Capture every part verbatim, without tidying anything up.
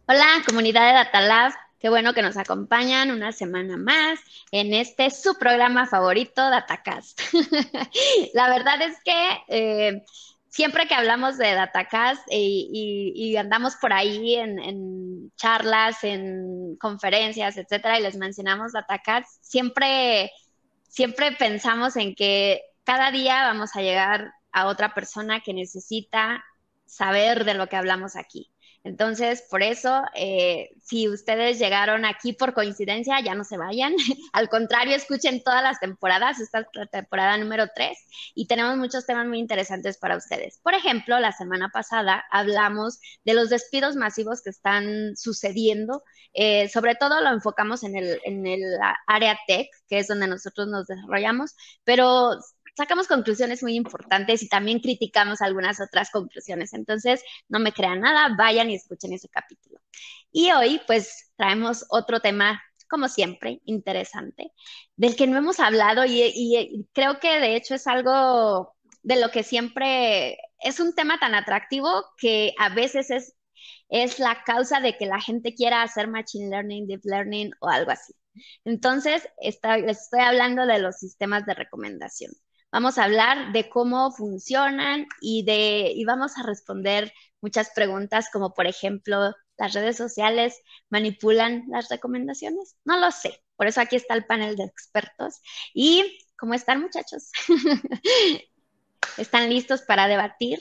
Hola, comunidad de Datalab. Qué bueno que nos acompañan una semana más en este su programa favorito, Datacast. La verdad es que eh, siempre que hablamos de Datacast y, y- y andamos por ahí en, en charlas, en conferencias, etcétera, y les mencionamos Datacast, siempre, siempre pensamos en que cada día vamos a llegar a otra persona que necesita saber de lo que hablamos aquí. Entonces, por eso, eh, si ustedes llegaron aquí por coincidencia, ya no se vayan. Al contrario, escuchen todas las temporadas. Esta es la temporada número tres y tenemos muchos temas muy interesantes para ustedes. Por ejemplo, la semana pasada hablamos de los despidos masivos que están sucediendo. Eh, sobre todo lo enfocamos en el, en el área tech, que es donde nosotros nos desarrollamos, pero sacamos conclusiones muy importantes y también criticamos algunas otras conclusiones. Entonces, no me crean nada, vayan y escuchen ese capítulo. Y hoy, pues, traemos otro tema, como siempre, interesante, del que no hemos hablado y, y, y creo que de hecho es algo de lo que siempre es un tema tan atractivo que a veces es, es la causa de que la gente quiera hacer machine learning, deep learning o algo así. Entonces, está, les estoy hablando de los sistemas de recomendación. Vamos a hablar de cómo funcionan y, de, y vamos a responder muchas preguntas como, por ejemplo, ¿las redes sociales manipulan las recomendaciones? No lo sé. Por eso aquí está el panel de expertos. ¿Y cómo están, muchachos? ¿Están listos para debatir?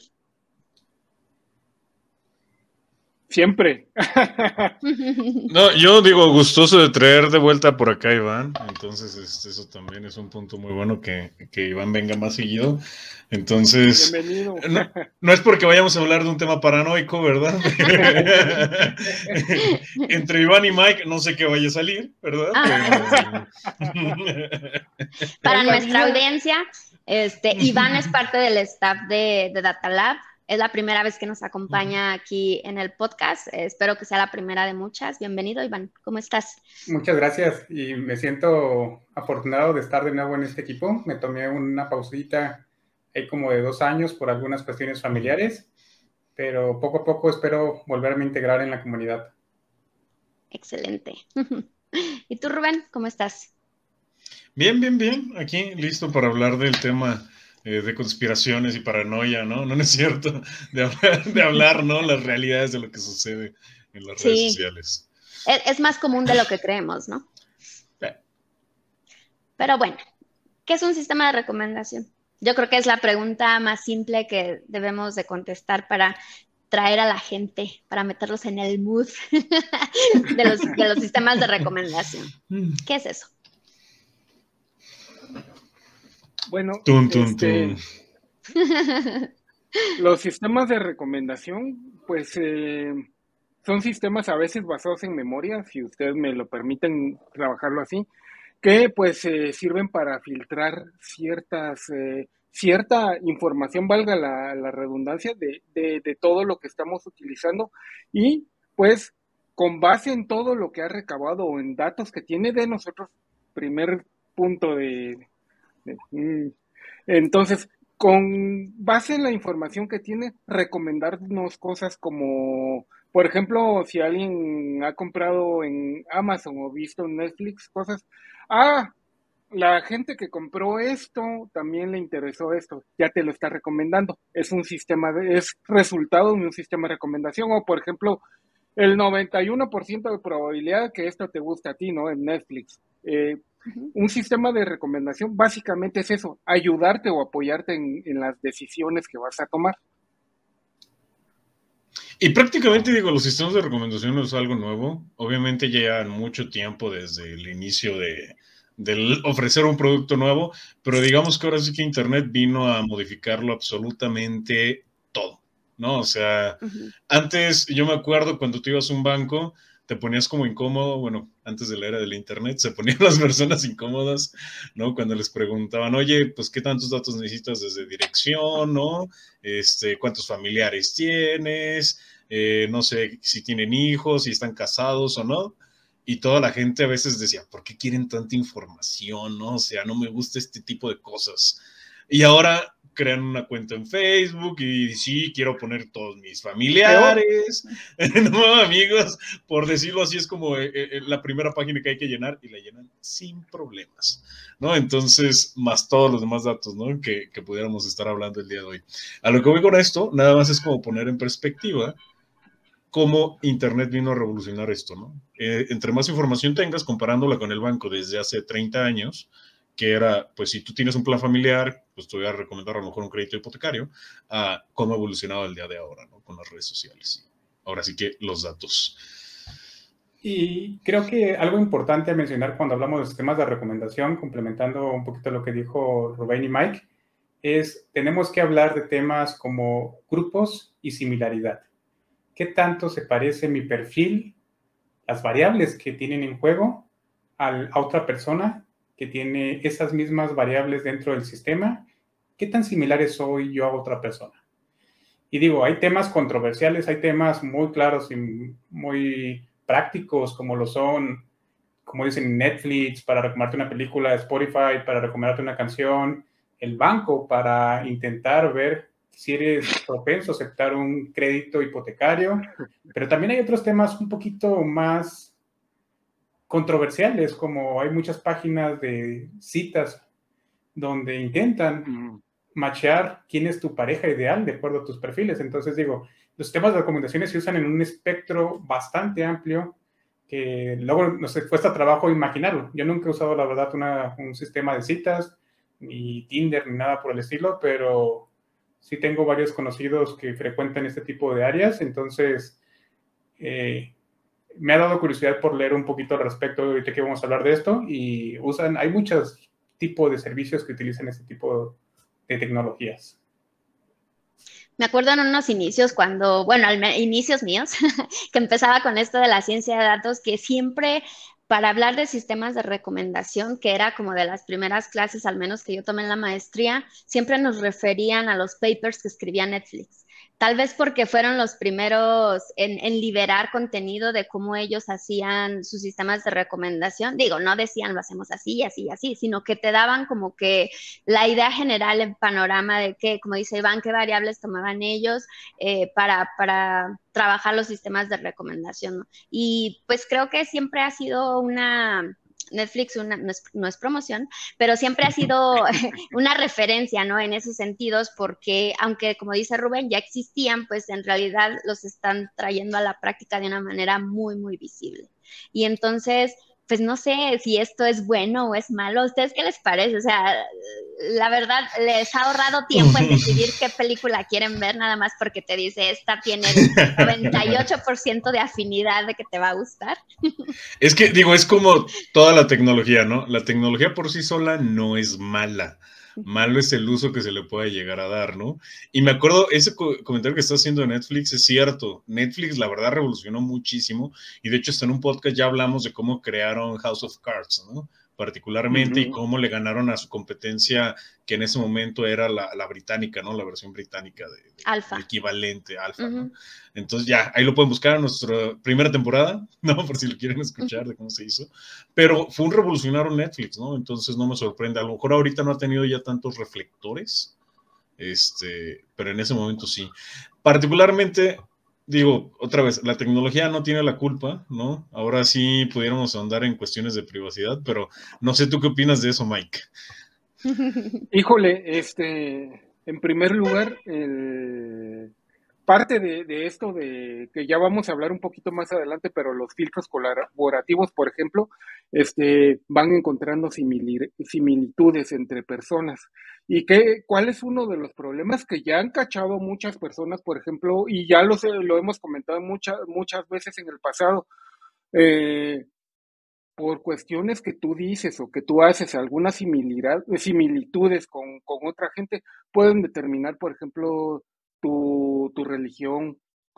Siempre. No, yo digo, gustoso de traer de vuelta por acá a Iván, entonces este, eso también es un punto muy bueno que, que Iván venga más seguido. Entonces, Bienvenido. no, no es porque vayamos a hablar de un tema paranoico, ¿verdad? Entre Iván y Mike, no sé qué vaya a salir, ¿verdad? Ah, Pero... para En la nuestra vida. audiencia, este, Iván es parte del staff de, de Data Lab. Es la primera vez que nos acompaña aquí en el podcast. Eh, espero que sea la primera de muchas. Bienvenido, Iván. ¿Cómo estás? Muchas gracias y me siento afortunado de estar de nuevo en este equipo. Me tomé una pausita ahí como de dos años por algunas cuestiones familiares, pero poco a poco espero volverme a integrar en la comunidad. Excelente. ¿Y tú, Rubén, cómo estás? Bien, bien, bien. Aquí listo para hablar del tema eh, de conspiraciones y paranoia, ¿no? No, no es cierto. De hablar, de hablar, ¿no? Las realidades de lo que sucede en las redes Sí, sociales. es, es más común de lo que creemos, ¿no? Eh, Pero bueno, ¿qué es un sistema de recomendación? Yo creo que es la pregunta más simple que debemos de contestar para traer a la gente, para meterlos en el mood de los, de los sistemas de recomendación. ¿Qué es eso? Bueno, Tun, tun, tun. este, los sistemas de recomendación, pues eh, son sistemas a veces basados en memoria, si ustedes me lo permiten trabajarlo así, que pues eh, sirven para filtrar ciertas, eh, cierta información, valga la, la redundancia, de, de, de todo lo que estamos utilizando y pues con base en todo lo que ha recabado o en datos que tiene de nosotros, primer punto de, de mm, entonces, con base en la información que tiene, recomendarnos cosas como, por ejemplo, si alguien ha comprado en Amazon o visto en Netflix cosas, ah, la gente que compró esto también le interesó esto, ya te lo está recomendando. Es un sistema de, es resultado de un sistema de recomendación. O por ejemplo, el noventa y uno por ciento de probabilidad que esto te guste a ti, ¿no? En Netflix. Eh, Ujú. un sistema de recomendación básicamente es eso, ayudarte o apoyarte en, en las decisiones que vas a tomar. Y prácticamente digo, los sistemas de recomendación no es algo nuevo. Obviamente ya llevan mucho tiempo desde el inicio de, del ofrecer un producto nuevo, pero digamos que ahora sí que Internet vino a modificarlo absolutamente todo, ¿no? O sea, Ujú. antes yo me acuerdo cuando tú ibas a un banco, te ponías como incómodo, bueno, antes de la era del Internet, se ponían las personas incómodas, ¿no? Cuando les preguntaban, oye, pues, ¿qué tantos datos necesitas desde dirección, ¿no? Este, ¿cuántos familiares tienes? Eh, no sé si tienen hijos, si están casados o no, y toda la gente a veces decía, ¿por qué quieren tanta información? ¿No? O sea, no me gusta este tipo de cosas. Y ahora crean una cuenta en Facebook y sí, quiero poner todos mis familiares, no, amigos, por decirlo así, es como eh, eh, la primera página que hay que llenar y la llenan sin problemas, ¿no? Entonces, más todos los demás datos, ¿no? Que, que pudiéramos estar hablando el día de hoy. A lo que voy con esto, nada más es como poner en perspectiva cómo Internet vino a revolucionar esto, ¿no? Eh, entre más información tengas, comparándola con el banco desde hace treinta años, que era, pues si tú tienes un plan familiar, pues te voy a recomendar a lo mejor un crédito hipotecario, a cómo ha evolucionado el día de ahora, ¿no? Con las redes sociales. Ahora sí que los datos. Y creo que algo importante a mencionar cuando hablamos de sistemas de recomendación, complementando un poquito lo que dijo Rubén y Mike, es tenemos que hablar de temas como grupos y similaridad. ¿Qué tanto se parece mi perfil, las variables que tienen en juego, a otra persona que tiene esas mismas variables dentro del sistema? ¿Qué tan similares soy yo a otra persona? Y digo, hay temas controversiales, hay temas muy claros y muy prácticos, como lo son, como dicen, Netflix para recomendarte una película, Spotify para recomendarte una canción, el banco para intentar ver si eres propenso a aceptar un crédito hipotecario, pero también hay otros temas un poquito más controversiales, como hay muchas páginas de citas donde intentan mm. machear quién es tu pareja ideal de acuerdo a tus perfiles. Entonces digo, los temas de recomendaciones se usan en un espectro bastante amplio que luego nos cuesta trabajo imaginarlo. Yo nunca he usado, la verdad, una, un sistema de citas, ni Tinder, ni nada por el estilo, pero sí tengo varios conocidos que frecuentan este tipo de áreas, entonces eh, me ha dado curiosidad por leer un poquito al respecto ahorita que vamos a hablar de esto, y usan, hay muchos tipos de servicios que utilizan este tipo de tecnologías. Me acuerdo en unos inicios cuando, bueno, al inicios míos, que empezaba con esto de la ciencia de datos, que siempre para hablar de sistemas de recomendación, que era como de las primeras clases, al menos que yo tomé en la maestría, siempre nos referían a los papers que escribía Netflix. Tal vez porque fueron los primeros en, en liberar contenido de cómo ellos hacían sus sistemas de recomendación. Digo, no decían lo hacemos así, así, así, sino que te daban como que la idea general en panorama de que, como dice Iván, qué variables tomaban ellos eh, para, para trabajar los sistemas de recomendación, ¿no? Y pues creo que siempre ha sido una... Netflix una, no, es, no es promoción, pero siempre ha sido una referencia, ¿no? En esos sentidos, porque aunque, como dice Rubén, ya existían, pues en realidad los están trayendo a la práctica de una manera muy, muy visible. Y entonces, pues no sé si esto es bueno o es malo. ¿A ustedes qué les parece? O sea, la verdad, les ha ahorrado tiempo en decidir qué película quieren ver, nada más porque te dice, esta tiene el noventa y ocho por ciento de afinidad de que te va a gustar. Es que, digo, es como toda la tecnología, ¿no? La tecnología por sí sola no es mala. Malo es el uso que se le puede llegar a dar, ¿no? Y me acuerdo, ese co- comentario que está haciendo Netflix es cierto. Netflix, la verdad, revolucionó muchísimo. Y de hecho, hasta en un podcast ya hablamos de cómo crearon House of Cards, ¿no? Particularmente, uh-huh. y cómo le ganaron a su competencia, que en ese momento era la, la británica, ¿no? La versión británica de, de Alfa. equivalente, Alfa, uh-huh. ¿no? Entonces ya, ahí lo pueden buscar en nuestra primera temporada, ¿no? Por si lo quieren escuchar de cómo se hizo. Pero fue un revolucionario Netflix, ¿no? Entonces no me sorprende. A lo mejor ahorita no ha tenido ya tantos reflectores, este, pero en ese momento sí. Particularmente... Digo, otra vez, la tecnología no tiene la culpa, ¿no? Ahora sí pudiéramos andar en cuestiones de privacidad, pero no sé tú qué opinas de eso, Mike. Híjole, este, en primer lugar, el, parte de, de esto de que ya vamos a hablar un poquito más adelante, pero los filtros colaborativos, por ejemplo, este, van encontrando simili- similitudes entre personas. ¿Y qué, cuál es uno de los problemas que ya han cachado muchas personas, por ejemplo, y ya lo, sé, lo hemos comentado muchas, muchas veces en el pasado, eh, por cuestiones que tú dices o que tú haces, algunas similidad, similitudes con, con otra gente, pueden determinar, por ejemplo, tu, tu religión,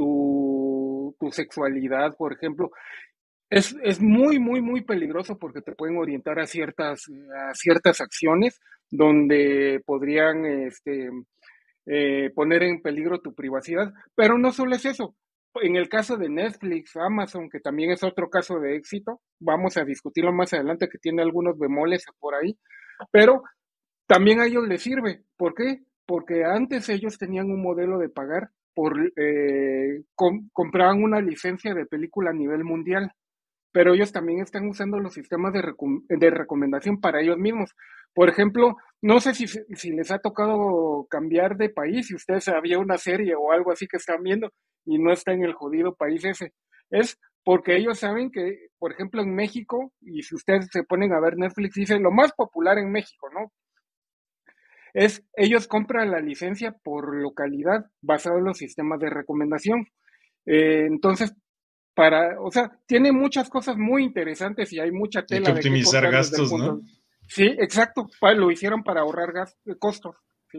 tu, tu sexualidad, por ejemplo. Es, es muy, muy, muy peligroso porque te pueden orientar a ciertas, a ciertas acciones donde podrían este, eh, poner en peligro tu privacidad. Pero no solo es eso. En el caso de Netflix, Amazon, que también es otro caso de éxito, vamos a discutirlo más adelante, que tiene algunos bemoles por ahí, pero también a ellos les sirve. ¿Por qué? porque antes ellos tenían un modelo de pagar por, eh, com- compraban una licencia de película a nivel mundial, pero ellos también están usando los sistemas de, recom- de recomendación para ellos mismos. Por ejemplo, no sé si, si les ha tocado cambiar de país, si ustedes había una serie o algo así que están viendo y no está en el jodido país ese. Es porque ellos saben que, por ejemplo, en México, y si ustedes se ponen a ver Netflix, dice lo más popular en México, ¿no? Es, ellos compran la licencia por localidad basado en los sistemas de recomendación. Eh, entonces, para, o sea, tiene muchas cosas muy interesantes y hay mucha Hay que tela de qué optimizar cortar desde el gastos, punto. ¿no? Sí, exacto, lo hicieron para ahorrar gastos, costos. ¿Sí?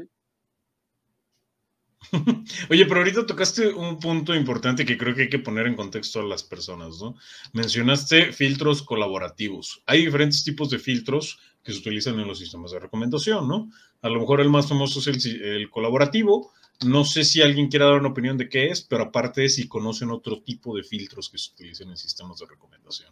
Oye, pero ahorita tocaste un punto importante que creo que hay que poner en contexto a las personas, ¿no? Mencionaste filtros colaborativos. Hay diferentes tipos de filtros que se utilizan en los sistemas de recomendación, ¿no? A lo mejor el más famoso es el, el colaborativo. No sé si alguien quiera dar una opinión de qué es, pero aparte si conocen otro tipo de filtros que se utilizan en sistemas de recomendación.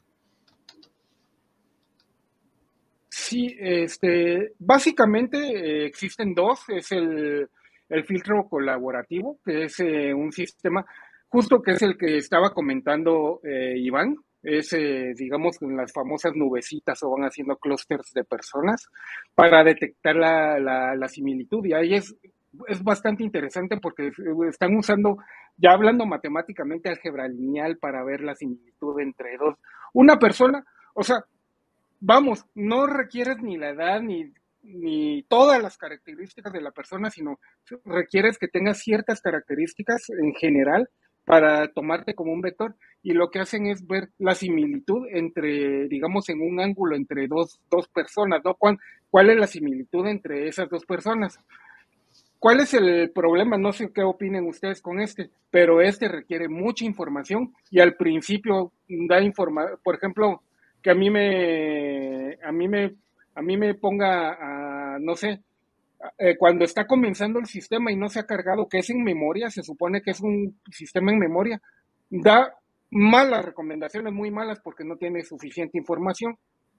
Sí, este, básicamente eh, existen dos, es el, el filtro colaborativo, que es eh, un sistema, justo que es el que estaba comentando eh, Iván, es, eh, digamos, en las famosas nubecitas o van haciendo clústeres de personas para detectar la, la, la similitud, y ahí es, es bastante interesante porque están usando, ya hablando matemáticamente, álgebra lineal para ver la similitud entre dos. Una persona, o sea, vamos, no requieres ni la edad ni, ni todas las características de la persona, sino requieres que tengas ciertas características en general para tomarte como un vector, y lo que hacen es ver la similitud entre, digamos, en un ángulo entre dos, dos personas, ¿no? ¿Cuál, ¿Cuál es la similitud entre esas dos personas? ¿Cuál es el problema? No sé qué opinen ustedes con este, pero este requiere mucha información y al principio da información, por ejemplo, que a mí me, a mí me, a mí me ponga, a, no sé, eh, cuando está comenzando el sistema y no se ha cargado, que es en memoria, se supone que es un sistema en memoria, da malas recomendaciones, muy malas, porque no tiene suficiente información.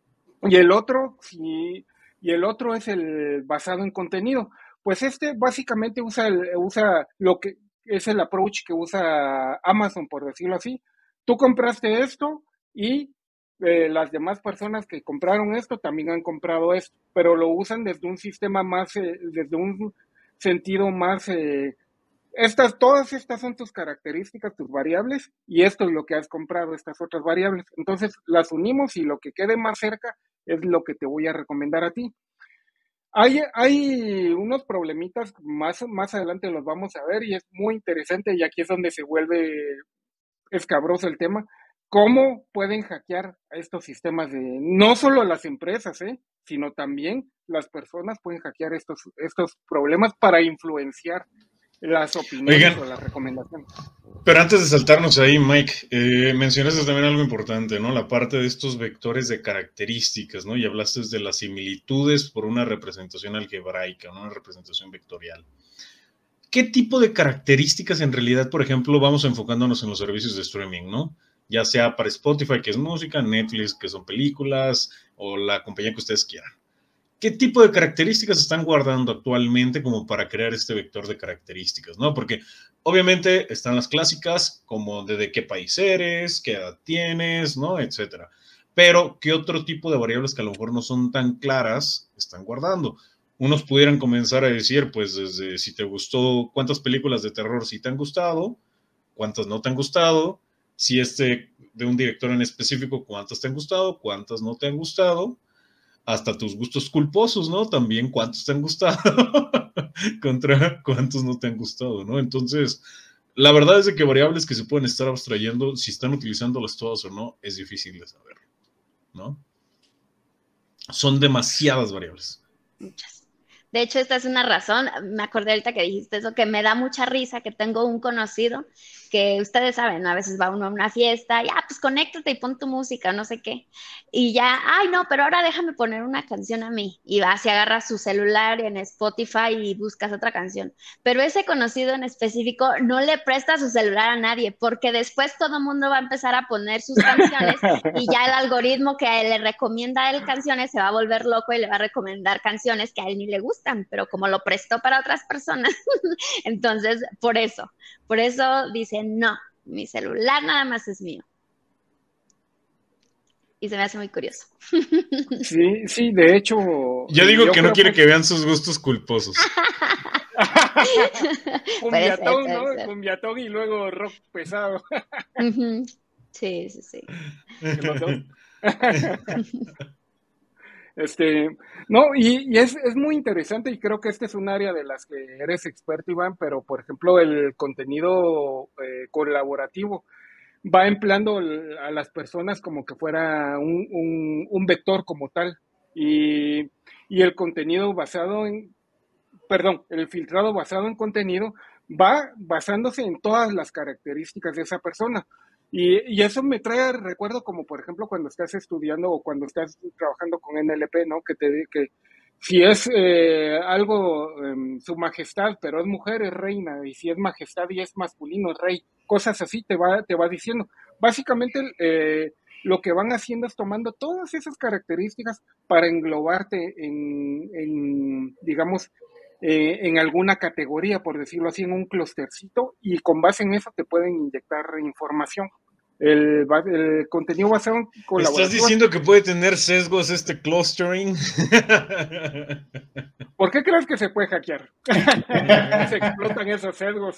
Y el otro, sí, y el otro es el basado en contenido. Pues este básicamente usa, el, usa lo que es el approach que usa Amazon, por decirlo así. Tú compraste esto y eh, las demás personas que compraron esto también han comprado esto, pero lo usan desde un sistema más, eh, desde un sentido más, eh, estas, todas estas son tus características, tus variables, y esto es lo que has comprado, estas otras variables. Entonces las unimos y lo que quede más cerca es lo que te voy a recomendar a ti. Hay, hay unos problemitas, más, más adelante los vamos a ver, y es muy interesante, y aquí es donde se vuelve escabroso el tema. ¿Cómo pueden hackear a estos sistemas de, no solo las empresas, ¿eh? sino también las personas pueden hackear estos, estos problemas para influenciar las opiniones Oigan, o las recomendaciones? pero antes de saltarnos ahí, Mike, eh, mencionaste también algo importante, ¿no? La parte de estos vectores de características, ¿no? Y hablaste de las similitudes por una representación algebraica, ¿no? Una representación vectorial. ¿Qué tipo de características en realidad, por ejemplo, vamos enfocándonos en los servicios de streaming, ¿no? Ya sea para Spotify, que es música, Netflix, que son películas, o la compañía que ustedes quieran. ¿Qué tipo de características están guardando actualmente como para crear este vector de características, ¿no? Porque obviamente están las clásicas, como de, de qué país eres, qué edad tienes, ¿no? Etcétera. Pero, ¿qué otro tipo de variables que a lo mejor no son tan claras están guardando? Unos pudieran comenzar a decir, pues, desde si te gustó, cuántas películas de terror sí te han gustado, cuántas no te han gustado, si este de un director en específico, cuántas te han gustado, cuántas no te han gustado, hasta tus gustos culposos, ¿no? También cuántos te han gustado contra cuántos no te han gustado, ¿no? Entonces, la verdad es de que variables que se pueden estar abstrayendo, si están utilizándolas todas o no, es difícil de saber, ¿no? Son demasiadas variables. Muchas. De hecho, esta es una razón, me acordé ahorita que dijiste eso, que me da mucha risa, que tengo un conocido que ustedes saben, ¿no? A veces va uno a una fiesta y, ah, pues conéctate y pon tu música, no sé qué. Y ya, ay, no, pero ahora déjame poner una canción a mí. Y va, se agarra su celular en Spotify y buscas otra canción. Pero ese conocido en específico no le presta su celular a nadie, porque después todo el mundo va a empezar a poner sus canciones y ya el algoritmo que le recomienda a él canciones se va a volver loco y le va a recomendar canciones que a él ni le gustan. gustan, pero como lo prestó para otras personas, entonces por eso, por eso dice, no, mi celular nada más es mío. Y se me hace muy curioso. Sí, sí, de hecho... Yo digo yo que no quiere que... que vean sus gustos culposos. Cumbiatón, ¿no? Cumbiatón y luego rock pesado. Uh-huh. Sí, sí, sí. Los dos. Este, no, y, y es, es muy interesante y creo que este es un área de las que eres experto, Iván, pero por ejemplo el contenido eh, colaborativo va empleando a las personas como que fuera un, un, un vector como tal y, y el contenido basado en, perdón, el filtrado basado en contenido va basándose en todas las características de esa persona. Y, y eso me trae recuerdo como, por ejemplo, cuando estás estudiando o cuando estás trabajando con N L P, ¿no? Que te que si es eh, algo, eh, su majestad, pero es mujer, es reina, y si es majestad y es masculino, es rey, cosas así te va, te va diciendo. Básicamente, eh, lo que van haciendo es tomando todas esas características para englobarte en, en digamos, eh, en alguna categoría, por decirlo así, en un clustercito, y con base en eso te pueden inyectar información. El, el contenido basado en colaboración. ¿Estás diciendo que puede tener sesgos este clustering? ¿Por qué crees que se puede hackear? Se explotan esos sesgos.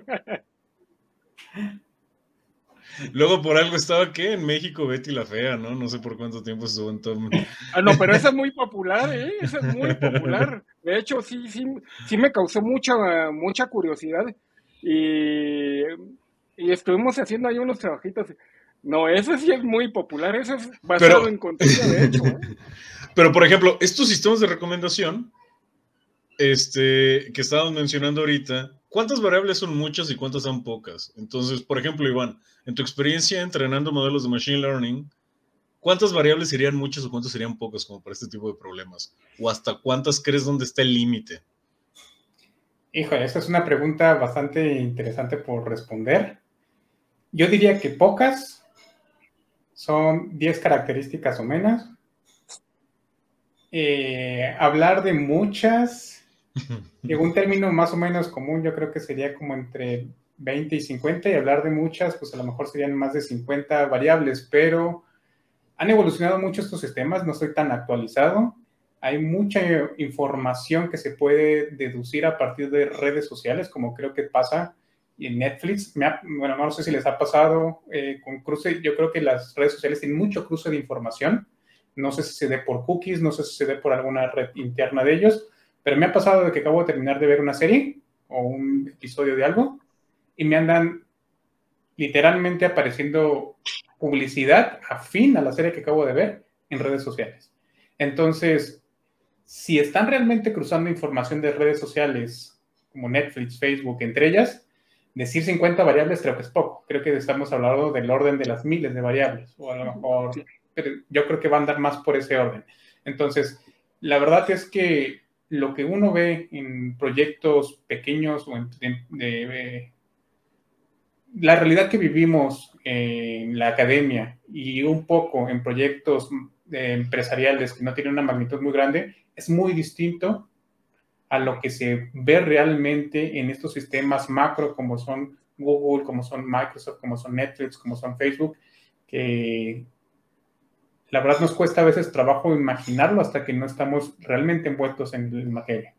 Luego por algo estaba, ¿qué? En México, Betty la Fea, ¿no? No sé por cuánto tiempo estuvo en todo. Ah, no, pero esa es muy popular, ¿eh? Esa es muy popular. De hecho, sí, sí, sí me causó mucha, mucha curiosidad. Y, y estuvimos haciendo ahí unos trabajitos. No, eso sí es muy popular. Eso es basado pero, en contenido, de hecho, ¿eh? Pero, por ejemplo, estos sistemas de recomendación este, que estábamos mencionando ahorita, ¿cuántas variables son muchas y cuántas son pocas? Entonces, por ejemplo, Iván, en tu experiencia entrenando modelos de Machine Learning, ¿cuántas variables serían muchas o cuántas serían pocas como para este tipo de problemas? ¿O hasta cuántas crees dónde está el límite? Híjole, esa es una pregunta bastante interesante por responder. Yo diría que pocas, son diez características o menos. Eh, hablar de muchas... Y un término más o menos común yo creo que sería como entre veinte y cincuenta, y hablar de muchas, pues a lo mejor serían más de cincuenta variables, pero han evolucionado mucho estos sistemas, no estoy tan actualizado. Hay mucha información que se puede deducir a partir de redes sociales, como creo que pasa en Netflix. Me ha, bueno, no sé si les ha pasado eh, con cruce. Yo creo que las redes sociales tienen mucho cruce de información. No sé si se dé por cookies, no sé si se dé por alguna red interna de ellos, pero me ha pasado de que acabo de terminar de ver una serie o un episodio de algo y me andan literalmente apareciendo publicidad afín a la serie que acabo de ver en redes sociales. Entonces, si están realmente cruzando información de redes sociales como Netflix, Facebook, entre ellas, decir cincuenta variables creo que es poco. Creo que estamos hablando del orden de las miles de variables, o a lo mejor, pero yo creo que va a andar más por ese orden. Entonces, la verdad es que lo que uno ve en proyectos pequeños o en, de, de, de la realidad que vivimos en la academia y un poco en proyectos eh, empresariales que no tienen una magnitud muy grande, es muy distinto a lo que se ve realmente en estos sistemas macro como son Google, como son Microsoft, como son Netflix, como son Facebook, que la verdad nos cuesta a veces trabajo imaginarlo hasta que no estamos realmente envueltos en la materia.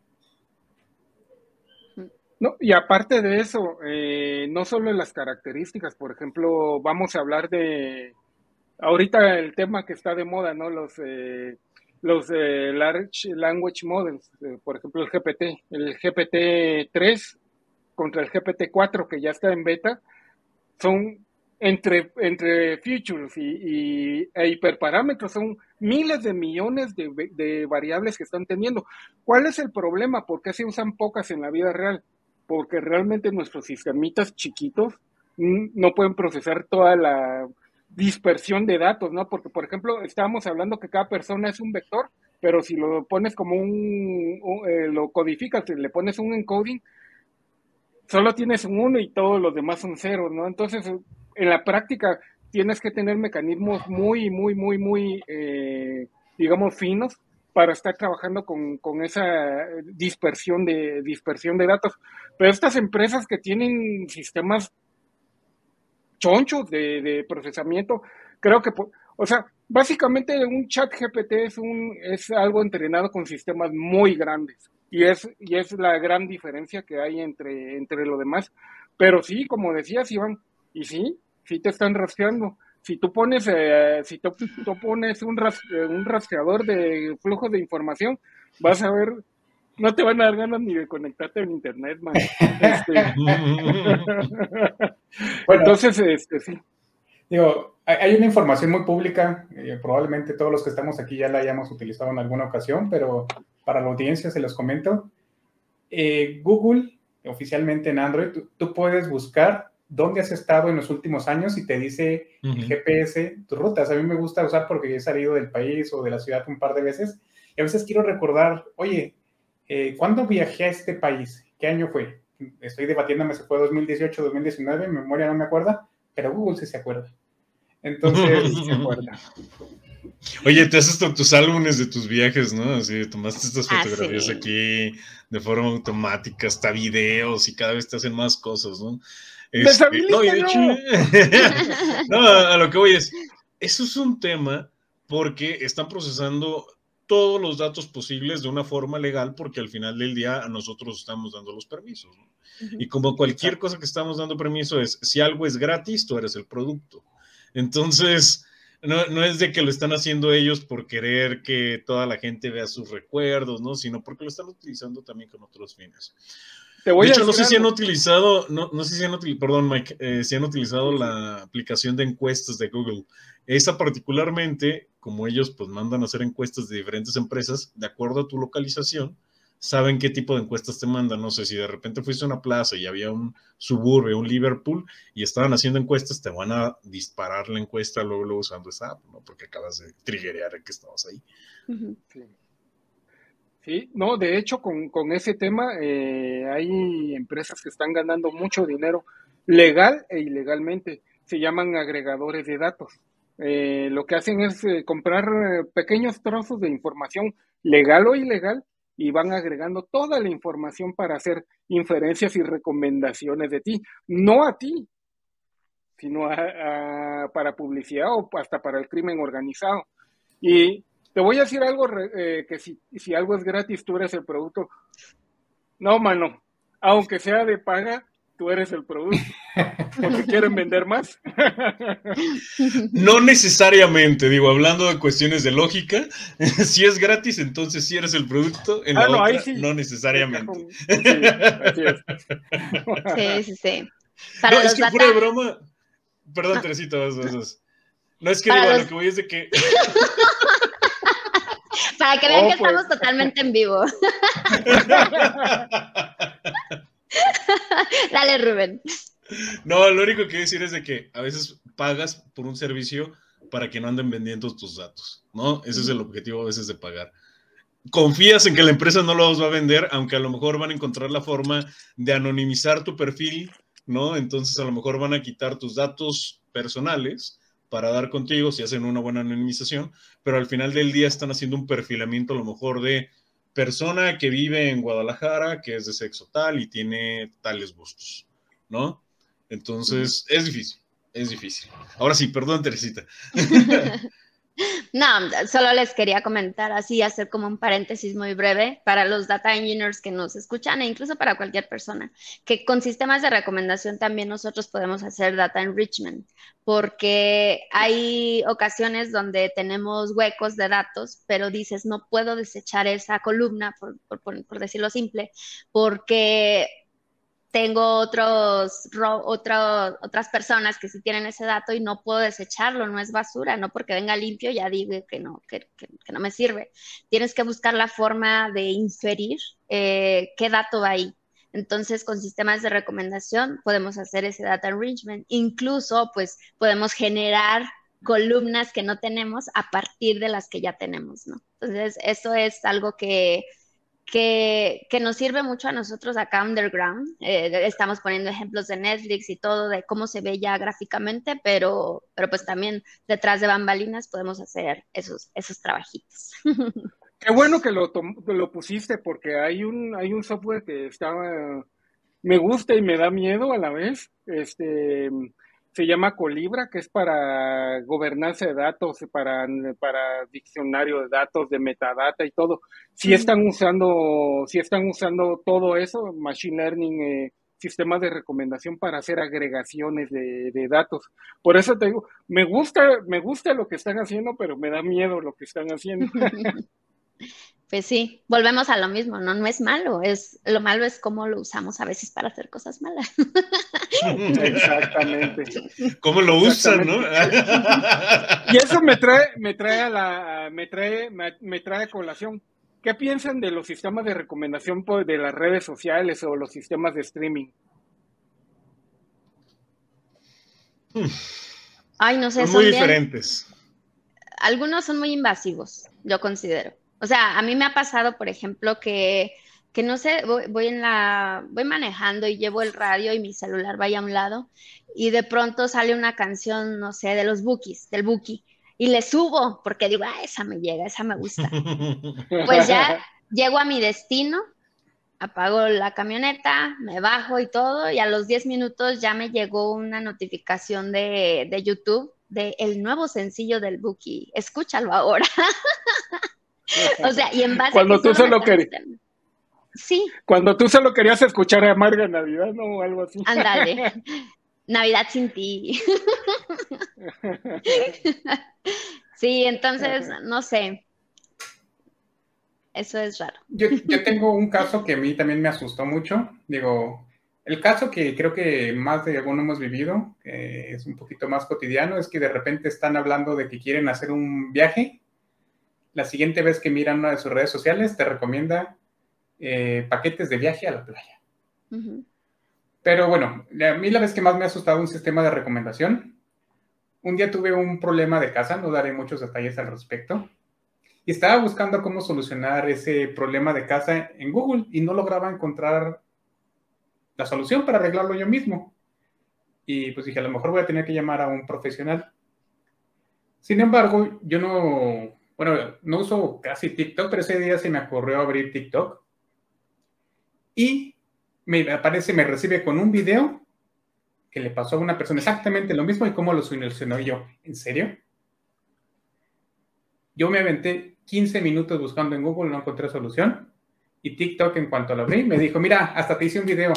No, y aparte de eso, eh, no solo en las características, por ejemplo, vamos a hablar de, ahorita el tema que está de moda, ¿no? Los, eh, los eh, Large Language Models, eh, por ejemplo, el G P T, el G P T tres contra el G P T cuatro que ya está en beta, son entre, entre features y, y e hiperparámetros, son miles de millones de, de variables que están teniendo. ¿Cuál es el problema? ¿Por qué se usan pocas en la vida real? Porque realmente nuestros sistemitas chiquitos no pueden procesar toda la dispersión de datos, ¿no? Porque, por ejemplo, estábamos hablando que cada persona es un vector, pero si lo pones como un, un eh, lo codificas, le pones un encoding, solo tienes un uno y todos los demás son ceros, ¿no? Entonces, en la práctica tienes que tener mecanismos muy, muy, muy, muy, eh, digamos, finos para estar trabajando con, con esa dispersión de, dispersión de datos. Pero estas empresas que tienen sistemas chonchos de, de procesamiento, creo que, o sea, básicamente un chat G P T es, un, es algo entrenado con sistemas muy grandes. Y es, y es la gran diferencia que hay entre, entre lo demás. Pero sí, como decías, Iván, y sí, sí te están rastreando. Si tú pones, eh, si tú, tú pones un, ras, un rastreador de flujo de información, vas a ver, no te van a dar ganas ni de conectarte en internet, man. Este, bueno, entonces, este, sí. Digo, hay una información muy pública, eh, probablemente todos los que estamos aquí ya la hayamos utilizado en alguna ocasión, pero para la audiencia se los comento. Eh, Google, oficialmente en Android, tú, tú puedes buscar dónde has estado en los últimos años y te dice uh-huh. el G P S tus rutas. A mí me gusta usar porque he salido del país o de la ciudad un par de veces y a veces quiero recordar, oye, eh, ¿cuándo viajé a este país? ¿Qué año fue? Estoy debatiéndome si fue dos mil dieciocho, dos mil diecinueve, mi memoria no me acuerda, pero Google sí se acuerda. Entonces, se acuerda. Oye, te haces tus álbumes de tus viajes, ¿no? Así, tomaste estas fotografías ah, sí. aquí de forma automática, hasta videos y cada vez te hacen más cosas, ¿no? Este, no, y de hecho, no, a lo que voy es, eso es un tema porque están procesando todos los datos posibles de una forma legal porque al final del día a nosotros estamos dando los permisos, ¿no? Uh-huh. Y como cualquier cosa que estamos dando permiso es, si algo es gratis, tú eres el producto. Entonces, no, no es de que lo están haciendo ellos por querer que toda la gente vea sus recuerdos, ¿no? Sino porque lo están utilizando también con otros fines. Te voy de hecho, a no sé algo. si han utilizado, no, no sé si han utilizado, perdón, Mike, eh, si han utilizado la aplicación de encuestas de Google. Esa particularmente, como ellos pues mandan a hacer encuestas de diferentes empresas, de acuerdo a tu localización, saben qué tipo de encuestas te mandan. No sé, si de repente fuiste a una plaza y había un suburbio, un Liverpool, y estaban haciendo encuestas, te van a disparar la encuesta luego, luego usando esa app, ¿no? Porque acabas de triggerear que estabas ahí. Uh-huh. Sí. Sí, no, de hecho, con, con ese tema eh, hay empresas que están ganando mucho dinero legal e ilegalmente. Se llaman agregadores de datos. Eh, lo que hacen es eh, comprar eh, pequeños trozos de información legal o ilegal y van agregando toda la información para hacer inferencias y recomendaciones de ti. No a ti, sino a, a, para publicidad o hasta para el crimen organizado. Y te voy a decir algo, eh, que si, si algo es gratis, tú eres el producto. No, mano, aunque sea de paga, tú eres el producto, porque quieren vender más. No necesariamente, digo, hablando de cuestiones de lógica, si es gratis, entonces sí eres el producto, en ah, la no, otra, sí. no necesariamente. Sí, así es. Sí, sí, sí. Para no, es que data... fuera de broma, perdón, ah. Teresita, vas, vas, vas. No, es que digo, los... lo que voy es de que... Para que vean oh, que pues. estamos totalmente en vivo. Dale, Rubén. No, lo único que quiero decir es de que a veces pagas por un servicio para que no anden vendiendo tus datos, ¿no? Ese es el objetivo a veces de pagar. Confías en que la empresa no los va a vender, aunque a lo mejor van a encontrar la forma de anonimizar tu perfil, ¿no? Entonces a lo mejor van a quitar tus datos personales para dar contigo si hacen una buena anonimización, pero al final del día están haciendo un perfilamiento a lo mejor de persona que vive en Guadalajara, que es de sexo tal y tiene tales gustos, ¿no? Entonces, es difícil, es difícil. Ahora sí, perdón, Teresita. No, solo les quería comentar así, hacer como un paréntesis muy breve para los data engineers que nos escuchan e incluso para cualquier persona, que con sistemas de recomendación también nosotros podemos hacer data enrichment, porque hay ocasiones donde tenemos huecos de datos, pero dices, no puedo desechar esa columna, por, por, por decirlo simple, porque... tengo otros, otro, otras personas que sí tienen ese dato y no puedo desecharlo, no es basura, no porque venga limpio ya digo que no, que, que, que no me sirve. Tienes que buscar la forma de inferir eh, qué dato va ahí. Entonces, con sistemas de recomendación podemos hacer ese data enrichment. Incluso, pues, podemos generar columnas que no tenemos a partir de las que ya tenemos, ¿no? Entonces, eso es algo que... Que, que nos sirve mucho a nosotros acá underground. Eh, estamos poniendo ejemplos de Netflix y todo de cómo se ve ya gráficamente, pero, pero pues también detrás de bambalinas podemos hacer esos, esos trabajitos. Qué bueno que lo, tom- que lo pusiste porque hay un, hay un software que estaba, me gusta y me da miedo a la vez. Este, se llama Colibra, que es para gobernanza de datos, para, para diccionario de datos, de metadata y todo. Si Ujú. están usando, si están usando todo eso, machine learning, eh, sistemas de recomendación para hacer agregaciones de, de datos. Por eso te digo, me gusta, me gusta lo que están haciendo, pero me da miedo lo que están haciendo. Pues sí, volvemos a lo mismo, ¿no? No es malo, es, lo malo es cómo lo usamos a veces para hacer cosas malas. Exactamente, ¿Cómo lo usan, no? exactamente. Y eso me trae, me trae a la, me trae, me, me trae a colación. ¿Qué piensan de los sistemas de recomendación por- de las redes sociales o los sistemas de streaming? Ay, no sé, Son muy son bien, diferentes. algunos son muy invasivos, yo considero. O sea, a mí me ha pasado, por ejemplo, que, que no sé, voy, voy en la, voy manejando y llevo el radio y mi celular vaya a un lado y de pronto sale una canción, no sé, de los Bukis, del Buki, y le subo porque digo, ah, esa me llega, esa me gusta. Pues ya llego a mi destino, apago la camioneta, me bajo y todo, y a los diez minutos ya me llegó una notificación de, de YouTube de el nuevo sencillo del Buki. Escúchalo ahora. O sea, y en base a que Cuando tú solo me solo está querías, gustando. Sí, cuando tú solo querías escuchar Amarga Navidad, ¿no? O algo así. ándale. Navidad sin ti. Sí, entonces, no sé, eso es raro. Yo, yo tengo un caso que a mí también me asustó mucho. Digo, el caso que creo que más de alguno hemos vivido, que es un poquito más cotidiano, es que de repente están hablando de que quieren hacer un viaje. La siguiente vez que miran una de sus redes sociales, te recomienda eh, paquetes de viaje a la playa. Ujú. Pero bueno, a mí la vez que más me ha asustado un sistema de recomendación, un día tuve un problema de casa, no daré muchos detalles al respecto, y estaba buscando cómo solucionar ese problema de casa en Google y no lograba encontrar la solución para arreglarlo yo mismo. Y pues dije, a lo mejor voy a tener que llamar a un profesional. Sin embargo, yo no, bueno, no uso casi TikTok, pero ese día se me ocurrió abrir TikTok y me aparece, me recibe con un video que le pasó a una persona exactamente lo mismo y cómo lo solucionó yo. ¿En serio? Yo me aventé quince minutos buscando en Google, no encontré solución. Y TikTok, en cuanto lo abrí, me dijo, mira, hasta te hice un video.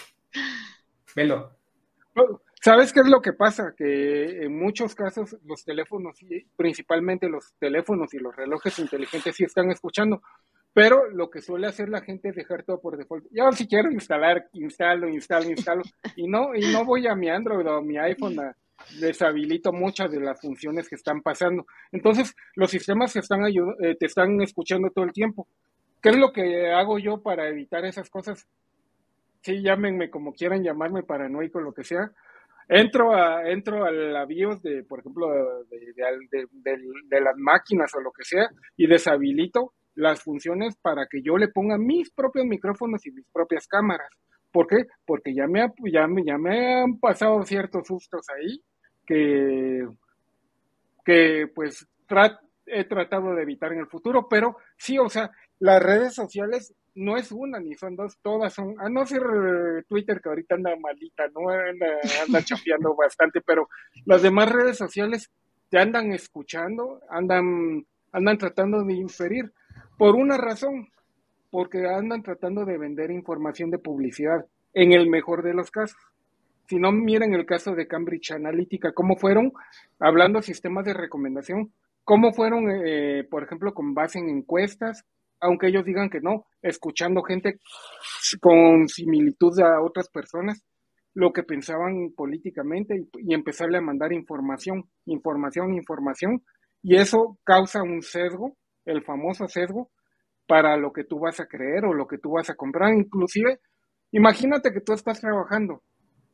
Velo. ¿Sabes qué es lo que pasa? Que en muchos casos los teléfonos, y principalmente los teléfonos y los relojes inteligentes sí están escuchando, pero lo que suele hacer la gente es dejar todo por default. Yo si quiero instalar, instalo, instalo, instalo, y no, y no voy a mi Android o a mi iPhone a deshabilito muchas de las funciones que están pasando. Entonces, los sistemas te están, ayud- eh, te están escuchando todo el tiempo. ¿Qué es lo que hago yo para evitar esas cosas? Sí, llámenme como quieran llamarme, paranoico, lo que sea. Entro a, entro a la BIOS de, por ejemplo, de, de, de, de, de las máquinas o lo que sea, y deshabilito las funciones para que yo le ponga mis propios micrófonos y mis propias cámaras. ¿Por qué? Porque ya me, ha- ya me, ya me han pasado ciertos sustos ahí que, que pues tra- he tratado de evitar en el futuro, pero sí, o sea, las redes sociales no es una ni son dos, todas son, a no ser eh, Twitter que ahorita anda malita, no anda, anda chapeando bastante, pero las demás redes sociales te andan escuchando, andan, andan tratando de inferir por una razón, porque andan tratando de vender información de publicidad, en el mejor de los casos. Si no, miren el caso de Cambridge Analytica, cómo fueron, hablando de sistemas de recomendación, cómo fueron, eh, por ejemplo, con base en encuestas, aunque ellos digan que no, escuchando gente con similitud a otras personas, lo que pensaban políticamente y, y empezarle a mandar información, información, información, y eso causa un sesgo, el famoso sesgo, para lo que tú vas a creer o lo que tú vas a comprar. Inclusive, imagínate que tú estás trabajando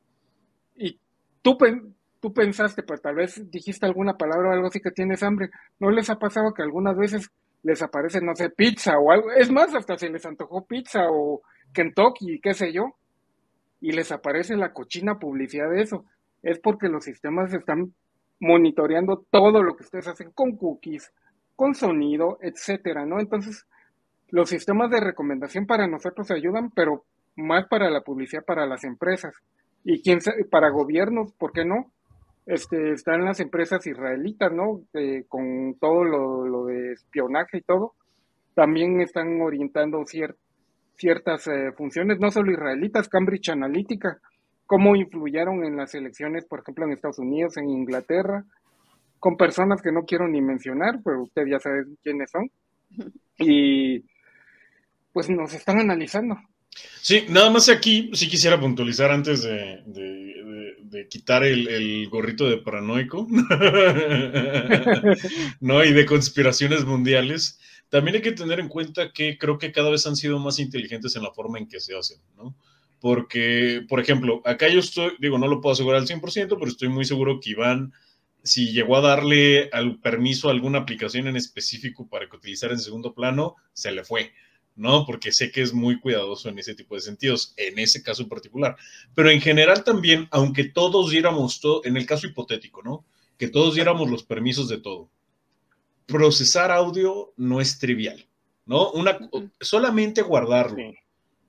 y tú, tú pensaste, pues tal vez dijiste alguna palabra o algo así que tienes hambre. ¿No les ha pasado que algunas veces les aparece, no sé, pizza o algo? Es más, hasta se les antojó pizza o Kentucky, qué sé yo, y les aparece la cochina publicidad de eso. Es porque los sistemas están monitoreando todo lo que ustedes hacen con cookies, con sonido, etcétera, ¿no? Entonces, los sistemas de recomendación para nosotros ayudan, pero más para la publicidad, para las empresas. Y quién sabe, para gobiernos, ¿por qué no? Este, están las empresas israelitas, ¿no? Eh, con todo lo, lo de espionaje y todo. También están orientando cier, ciertas eh, funciones, no solo israelitas, Cambridge Analytica, cómo influyeron en las elecciones, por ejemplo, en Estados Unidos, en Inglaterra, con personas que no quiero ni mencionar, pero usted ya sabe quiénes son. Y pues nos están analizando. Sí, nada más aquí sí quisiera puntualizar antes de, de, de, de quitar el, el gorrito de paranoico, ¿no? Y de conspiraciones mundiales. También hay que tener en cuenta que creo que cada vez han sido más inteligentes en la forma en que se hacen, ¿no? Porque, por ejemplo, acá yo estoy, digo, no lo puedo asegurar al cien por ciento, pero estoy muy seguro que Iván, si llegó a darle al permiso a alguna aplicación en específico para que utilizara en segundo plano, se le fue, ¿no? Porque sé que es muy cuidadoso en ese tipo de sentidos, en ese caso en particular. Pero en general también, aunque todos diéramos todo, en el caso hipotético, ¿no? Que todos diéramos los permisos de todo. Procesar audio no es trivial, ¿no? Una, solamente guardarlo. Sí.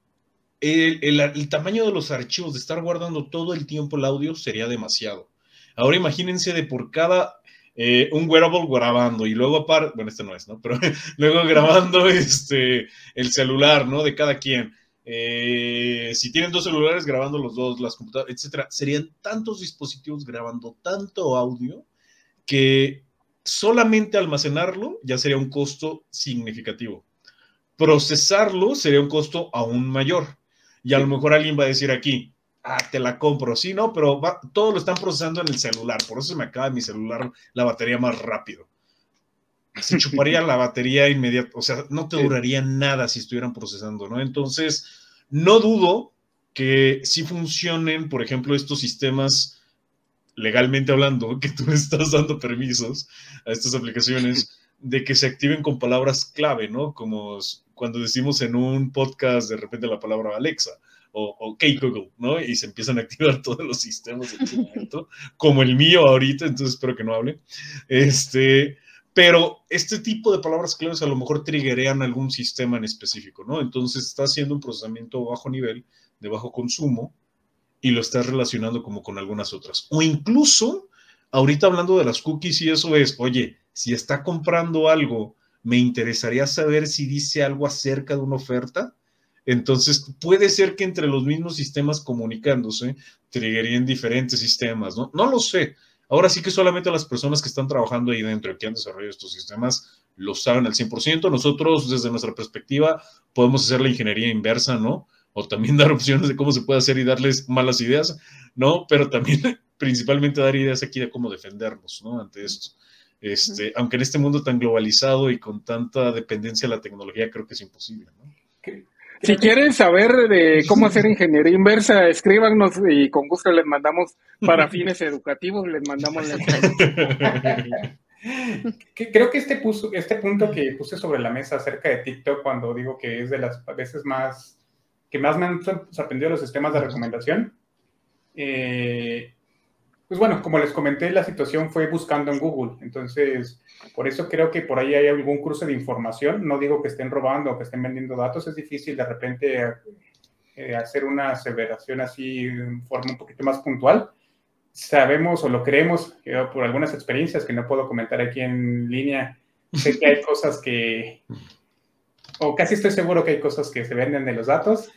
El, el, el tamaño de los archivos, de estar guardando todo el tiempo el audio, sería demasiado. Ahora imagínense de por cada eh, un wearable grabando y luego aparte, bueno, este no es, ¿no? Pero luego grabando este, el celular, ¿no? De cada quien. Eh, si tienen dos celulares, grabando los dos, las computadoras, etcétera. Serían tantos dispositivos grabando tanto audio que solamente almacenarlo ya sería un costo significativo. Procesarlo sería un costo aún mayor. Y a lo mejor alguien va a decir aquí, ah, te la compro, sí, ¿no? Pero va, todo lo están procesando en el celular, por eso se me acaba mi celular la batería más rápido. Se chuparía la batería inmediata, o sea, no te duraría nada si estuvieran procesando, ¿no? Entonces, no dudo que sí funcionen, por ejemplo, estos sistemas, legalmente hablando, que tú le estás dando permisos a estas aplicaciones, de que se activen con palabras clave, ¿no? Como cuando decimos en un podcast de repente la palabra Alexa o OK Google, ¿no? Y se empiezan a activar todos los sistemas en ese momento, como el mío ahorita, entonces espero que no hable. Este, pero este tipo de palabras claves a lo mejor triggerean algún sistema en específico, ¿no? Entonces está haciendo un procesamiento bajo nivel, de bajo consumo, y lo estás relacionando como con algunas otras. O incluso, ahorita hablando de las cookies y eso es, oye, si está comprando algo, me interesaría saber si dice algo acerca de una oferta. Entonces, puede ser que entre los mismos sistemas comunicándose, triggerían diferentes sistemas, ¿no? No lo sé. Ahora sí que solamente las personas que están trabajando ahí dentro, que han desarrollado estos sistemas, lo saben al cien por ciento. Nosotros, desde nuestra perspectiva, podemos hacer la ingeniería inversa, ¿no? O también dar opciones de cómo se puede hacer y darles malas ideas, ¿no? Pero también, principalmente, dar ideas aquí de cómo defendernos, ¿no? Ante esto. Este, aunque en este mundo tan globalizado y con tanta dependencia de la tecnología, creo que es imposible, ¿no? Si quieren saber de cómo hacer ingeniería inversa, escríbanos y con gusto les mandamos para fines educativos, les mandamos la información. Creo que este, puso, este punto que puse sobre la mesa acerca de TikTok, cuando digo que es de las veces más que más me han sorprendido los sistemas de recomendación, eh, pues bueno, como les comenté, la situación fue buscando en Google. Entonces, por eso creo que por ahí hay algún cruce de información. No digo que estén robando o que estén vendiendo datos. Es difícil de repente eh, hacer una aseveración así de forma un poquito más puntual. Sabemos o lo creemos eh, por algunas experiencias que no puedo comentar aquí en línea. Sé que hay cosas que, o casi estoy seguro que hay cosas que se venden de los datos.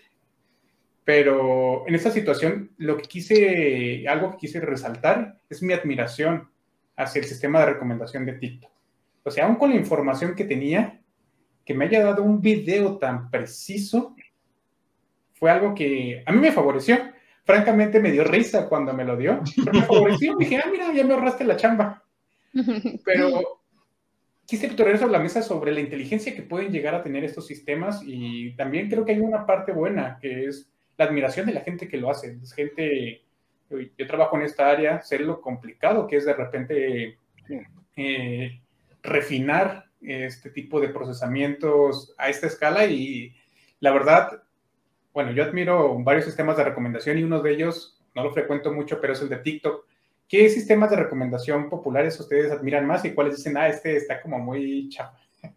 Pero en esta situación, lo que quise, algo que quise resaltar es mi admiración hacia el sistema de recomendación de TikTok. O sea, aún con la información que tenía, que me haya dado un video tan preciso, fue algo que a mí me favoreció. Francamente, me dio risa cuando me lo dio, pero me favoreció. Dije, ah, mira, ya me ahorraste la chamba. Pero quise traer sobre la mesa sobre la inteligencia que pueden llegar a tener estos sistemas, y también creo que hay una parte buena, que es la admiración de la gente que lo hace. Es gente, yo, yo trabajo en esta área, sé lo complicado que es de repente eh, refinar este tipo de procesamientos a esta escala, y la verdad, bueno, yo admiro varios sistemas de recomendación y uno de ellos, no lo frecuento mucho, pero es el de TikTok, ¿qué sistemas de recomendación populares ustedes admiran más y cuáles dicen, ah, este está como muy chafa?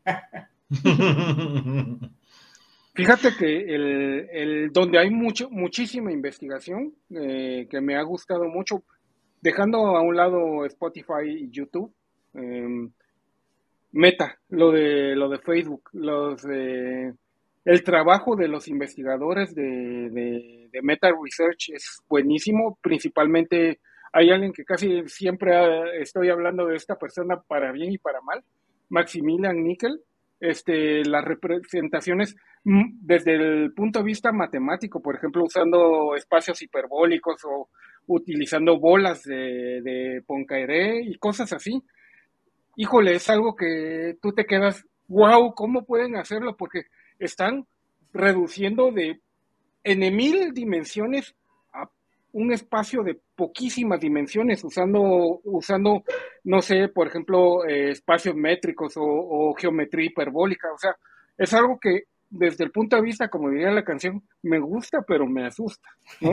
Fíjate que el, el donde hay mucho, muchísima investigación eh, que me ha gustado mucho, dejando a un lado Spotify y YouTube, eh, Meta, lo de lo de Facebook, los de, el trabajo de los investigadores de, de, de Meta Research es buenísimo. Principalmente hay alguien que casi siempre ha, estoy hablando de esta persona para bien y para mal, Maximilian Nickel. Este, las representaciones desde el punto de vista matemático, por ejemplo, usando espacios hiperbólicos o utilizando bolas de, de Poincaré y cosas así. Híjole, es algo que tú te quedas, wow, ¿cómo pueden hacerlo? Porque están reduciendo de en mil dimensiones a un espacio de poquísimas dimensiones, usando, usando no sé, por ejemplo, eh, espacios métricos o, o geometría hiperbólica. O sea, es algo que desde el punto de vista, como diría la canción, me gusta, pero me asusta, ¿no?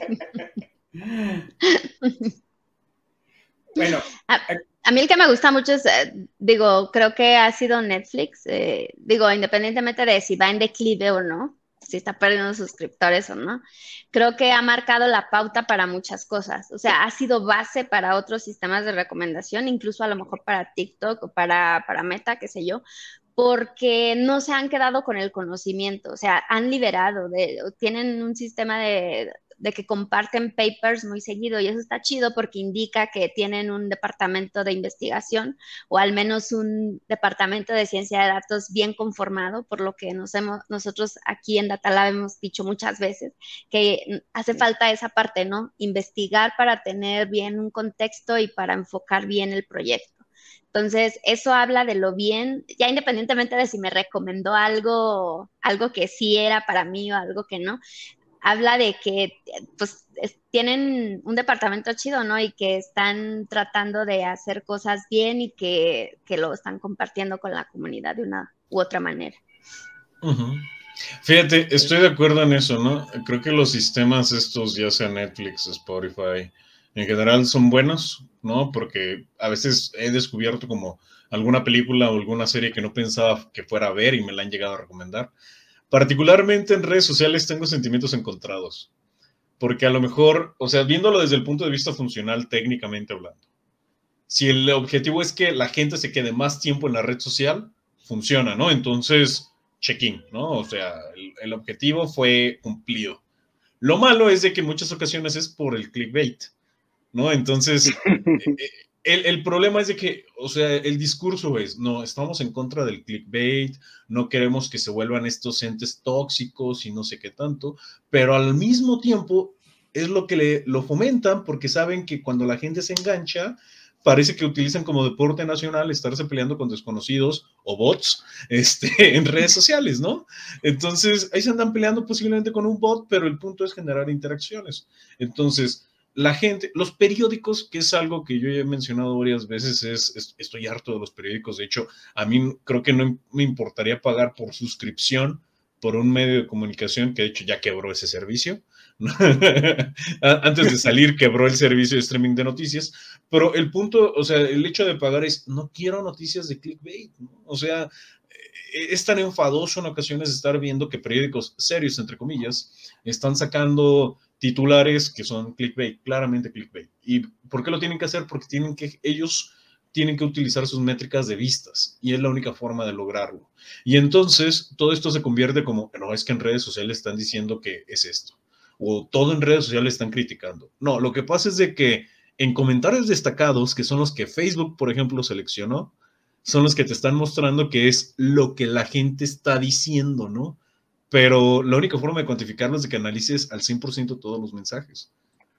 Bueno. A, a mí el que me gusta mucho es, eh, digo, creo que ha sido Netflix, eh, digo, independientemente de si va en declive o no, si está perdiendo suscriptores o no, creo que ha marcado la pauta para muchas cosas. O sea, ha sido base para otros sistemas de recomendación, incluso a lo mejor para TikTok o para, para Meta, qué sé yo, porque no se han quedado con el conocimiento, o sea, han liberado, de, tienen un sistema de, de que comparten papers muy seguido y eso está chido porque indica que tienen un departamento de investigación o al menos un departamento de ciencia de datos bien conformado, por lo que nos hemos, nosotros aquí en Data Lab hemos dicho muchas veces que hace falta esa parte, ¿no? Investigar para tener bien un contexto y para enfocar bien el proyecto. Entonces, eso habla de lo bien, ya independientemente de si me recomendó algo, algo que sí era para mí o algo que no, habla de que pues es, tienen un departamento chido, ¿no? Y que están tratando de hacer cosas bien y que, que lo están compartiendo con la comunidad de una u otra manera. Uh-huh. Fíjate, estoy de acuerdo en eso, ¿no? Creo que los sistemas estos, ya sea Netflix, Spotify, en general son buenos, ¿no? Porque a veces he descubierto como alguna película o alguna serie que no pensaba que fuera a ver y me la han llegado a recomendar. Particularmente en redes sociales tengo sentimientos encontrados, porque a lo mejor, o sea, viéndolo desde el punto de vista funcional, técnicamente hablando, si el objetivo es que la gente se quede más tiempo en la red social, funciona, ¿no? Entonces, check-in, ¿no? O sea, el, el objetivo fue cumplido. Lo malo es de que en muchas ocasiones es por el clickbait, ¿no? Entonces, el, el problema es de que, o sea, el discurso es, no, estamos en contra del clickbait, no queremos que se vuelvan estos entes tóxicos y no sé qué tanto, pero al mismo tiempo es lo que le, lo fomentan porque saben que cuando la gente se engancha, parece que utilizan como deporte nacional estarse peleando con desconocidos o bots este, en redes sociales, ¿no? Entonces, ahí se andan peleando posiblemente con un bot, pero el punto es generar interacciones. Entonces, la gente, los periódicos, que es algo que yo ya he mencionado varias veces, es, es, estoy harto de los periódicos. De hecho, a mí creo que no me importaría pagar por suscripción por un medio de comunicación que de hecho ya quebró ese servicio. Antes de salir quebró el servicio de streaming de noticias, pero el punto, o sea, el hecho de pagar es, no quiero noticias de clickbait, ¿no? O sea, es tan enfadoso en ocasiones estar viendo que periódicos serios, entre comillas, están sacando titulares que son clickbait, claramente clickbait. ¿Y por qué lo tienen que hacer? Porque tienen que, ellos tienen que utilizar sus métricas de vistas y es la única forma de lograrlo. Y entonces todo esto se convierte como, no, es que en redes sociales están diciendo que es esto, o todo en redes sociales están criticando. No, lo que pasa es de que en comentarios destacados, que son los que Facebook, por ejemplo, seleccionó, son los que te están mostrando que es lo que la gente está diciendo, ¿no? Pero la única forma de cuantificarlo es de que analices al cien por ciento todos los mensajes.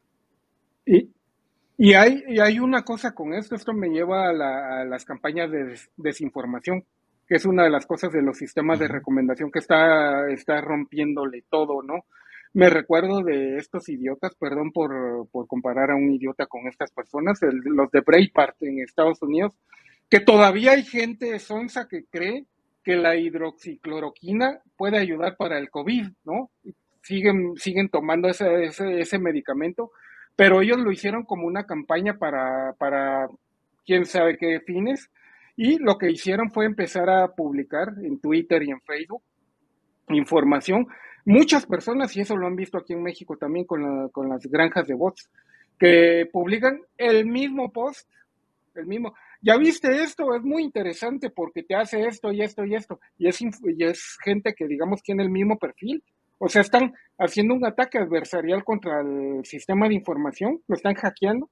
Y, y, hay, y hay una cosa con esto, esto me lleva a, la, a las campañas de des, desinformación, que es una de las cosas de los sistemas uh-huh. de recomendación que está, está rompiéndole todo, ¿no? Me recuerdo de estos idiotas, perdón por, por comparar a un idiota con estas personas, el, los de Breitbart en Estados Unidos, que todavía hay gente sonsa que cree que la hidroxicloroquina puede ayudar para el COVID, ¿no? Siguen, siguen tomando ese, ese, ese medicamento, pero ellos lo hicieron como una campaña para, para quién sabe qué fines, y lo que hicieron fue empezar a publicar en Twitter y en Facebook información. Muchas personas, y eso lo han visto aquí en México también con, la, con las granjas de bots, que publican el mismo post, el mismo, ya viste esto, es muy interesante porque te hace esto y esto y esto, y es, y es gente que digamos tiene el mismo perfil, o sea, están haciendo un ataque adversarial contra el sistema de información, lo están hackeando,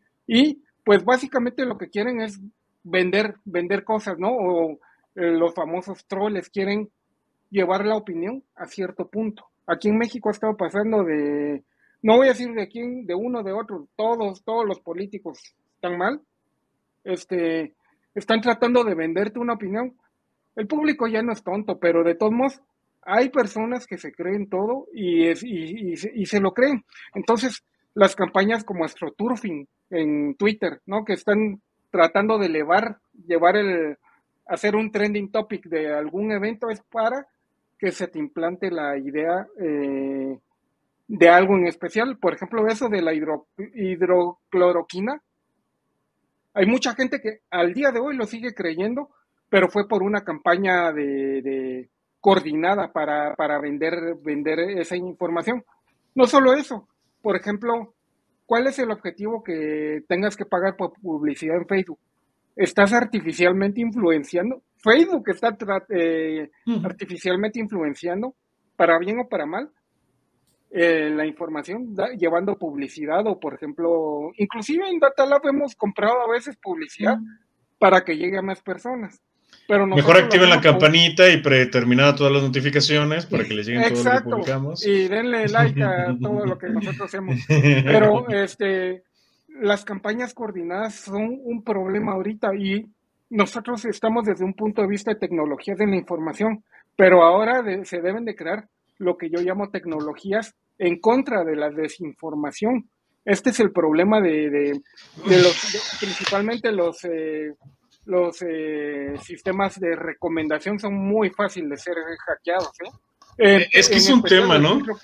y pues básicamente lo que quieren es vender, vender cosas, ¿no? O eh, los famosos troles quieren llevar la opinión a cierto punto. Aquí en México ha estado pasando de, no voy a decir de quién, de uno, de otro, todos, todos los políticos están mal, este, están tratando de venderte una opinión. El público ya no es tonto, pero de todos modos, hay personas que se creen todo y, es, y, y, y se lo creen. Entonces, las campañas como AstroTurfing en Twitter, ¿no? Que están tratando de elevar, llevar el, hacer un trending topic de algún evento, es para que se te implante la idea eh, de algo en especial. Por ejemplo, eso de la hidro, hidrocloroquina. Hay mucha gente que al día de hoy lo sigue creyendo, pero fue por una campaña de, de coordinada para, para vender, vender esa información. No solo eso, por ejemplo, ¿cuál es el objetivo que tengas que pagar por publicidad en Facebook? Estás artificialmente influenciando. Facebook está eh, uh-huh. artificialmente influenciando, para bien o para mal, eh, la información, da, llevando publicidad, o por ejemplo, inclusive en Datalab hemos comprado a veces publicidad uh-huh. para que llegue a más personas. Pero mejor activen la campanita y predeterminada todas las notificaciones para que les lleguen todo lo que publicamos. Y denle like a todo lo que nosotros hacemos. Pero este, las campañas coordinadas son un problema ahorita, y nosotros estamos desde un punto de vista de tecnologías de la información, pero ahora de, se deben de crear lo que yo llamo tecnologías en contra de la desinformación. Este es el problema de, de, de los, de, principalmente los... Eh, los eh, sistemas de recomendación son muy fáciles de ser hackeados, ¿eh? Eh, es que es un tema, ¿no? Ejemplo,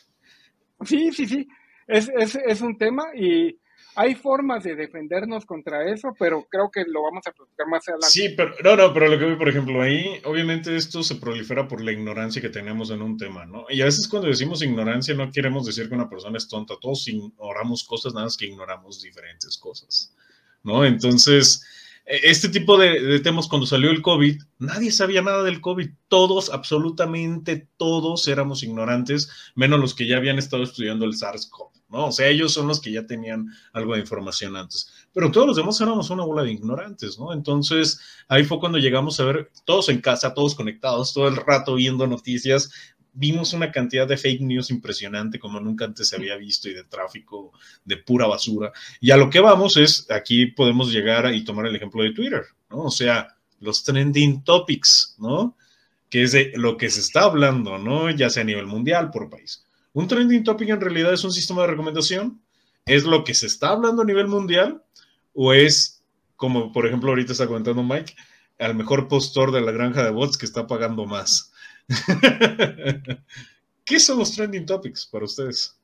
sí, sí, sí, es, es, es un tema, y hay formas de defendernos contra eso, pero creo que lo vamos a platicar más adelante. Sí, pero no, no, pero lo que vi, por ejemplo, ahí, obviamente esto se prolifera por la ignorancia que tenemos en un tema, ¿no? Y a veces cuando decimos ignorancia no queremos decir que una persona es tonta, todos ignoramos cosas, nada más que ignoramos diferentes cosas, ¿no? Entonces... este tipo de, de temas, cuando salió el COVID, nadie sabía nada del COVID. Todos, absolutamente todos éramos ignorantes, menos los que ya habían estado estudiando el SARS-CoV, ¿no? O sea, ellos son los que ya tenían algo de información antes. Pero todos los demás éramos una bola de ignorantes, ¿no? Entonces, ahí fue cuando llegamos a ver, todos en casa, todos conectados, todo el rato viendo noticias. Vimos una cantidad de fake news impresionante como nunca antes se había visto, y de tráfico de pura basura. Y a lo que vamos es, aquí podemos llegar y tomar el ejemplo de Twitter, ¿no? O sea, los trending topics, ¿no? Que es de lo que se está hablando, ¿no? Ya sea a nivel mundial, por país. Un trending topic en realidad es un sistema de recomendación. ¿Es lo que se está hablando a nivel mundial? ¿O es, como por ejemplo ahorita está comentando Mike, al mejor postor de la granja de bots que está pagando más? ¿Qué son los trending topics para ustedes?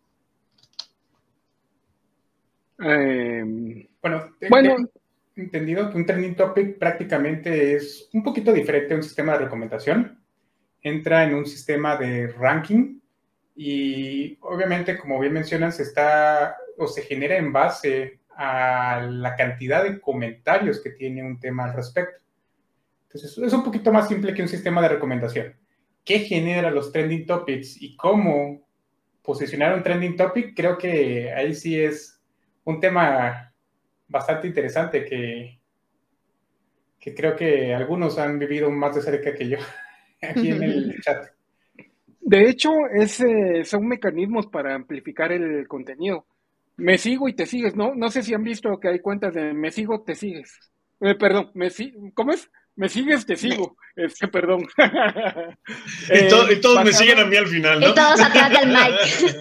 Eh, bueno, bueno, he entendido que un trending topic prácticamente es un poquito diferente a un sistema de recomendación. Entra en un sistema de ranking y obviamente, como bien mencionan, se está o se genera en base a la cantidad de comentarios que tiene un tema al respecto. Entonces, es un poquito más simple que un sistema de recomendación. ¿Qué genera los trending topics y cómo posicionar un trending topic? Creo que ahí sí es un tema bastante interesante que, que creo que algunos han vivido más de cerca que yo aquí en el chat. De hecho, es, eh, son mecanismos para amplificar el contenido. Me sigo y te sigues, ¿no? No sé si han visto que hay cuentas de me sigo, te sigues. Eh, perdón, me si- ¿cómo es? Me sigues, te sigo. Este, perdón. Y, to- y todos basado- me siguen a mí al final, ¿no? Y todos atrás del mic.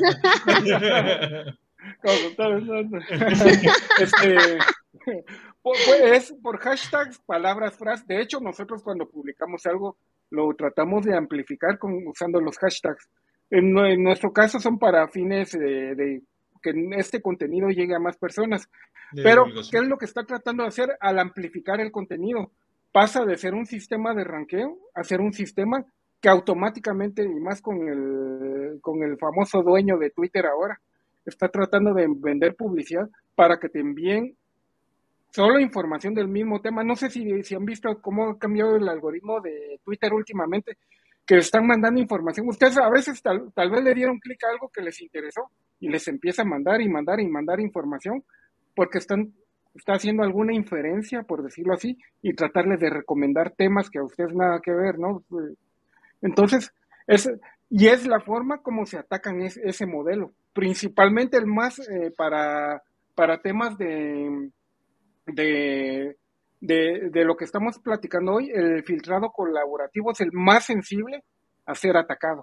Como todos, ¿no? Este, por, pues, es por hashtags, palabras, frases. De hecho, nosotros cuando publicamos algo lo tratamos de amplificar con, usando los hashtags. En, en nuestro caso son para fines de, de que este contenido llegue a más personas. Pero, ¿qué es lo que está tratando de hacer al amplificar el contenido? Pasa de ser un sistema de ranqueo a ser un sistema que automáticamente, y más con el, con el famoso dueño de Twitter ahora, está tratando de vender publicidad para que te envíen solo información del mismo tema. No sé si, si han visto cómo ha cambiado el algoritmo de Twitter últimamente, que están mandando información. Ustedes a veces tal, tal vez le dieron clic a algo que les interesó y les empieza a mandar y mandar y mandar información porque están está haciendo alguna inferencia, por decirlo así, y tratarles de recomendar temas que a ustedes nada que ver, ¿no? Entonces, es, y es la forma como se atacan es, ese modelo, principalmente el más eh, para, para temas de, de, de, de lo que estamos platicando hoy. El filtrado colaborativo es el más sensible a ser atacado.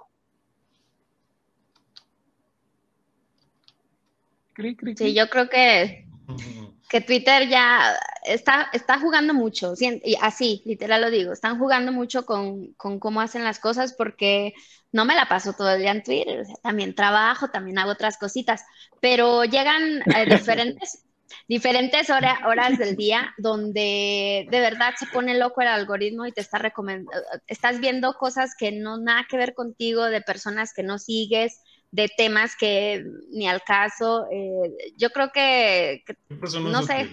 Cri, cri, cri. Sí, yo creo que que Twitter ya está, está jugando mucho, y así, literal lo digo, están jugando mucho con, con cómo hacen las cosas, porque no me la paso todo el día en Twitter, o sea, también trabajo, también hago otras cositas, pero llegan eh, diferentes, diferentes hora, horas del día donde de verdad se pone loco el algoritmo y te está recomendando, estás viendo cosas que no nada que ver contigo, de personas que no sigues, de temas que ni al caso. Eh, yo creo que, que no sé,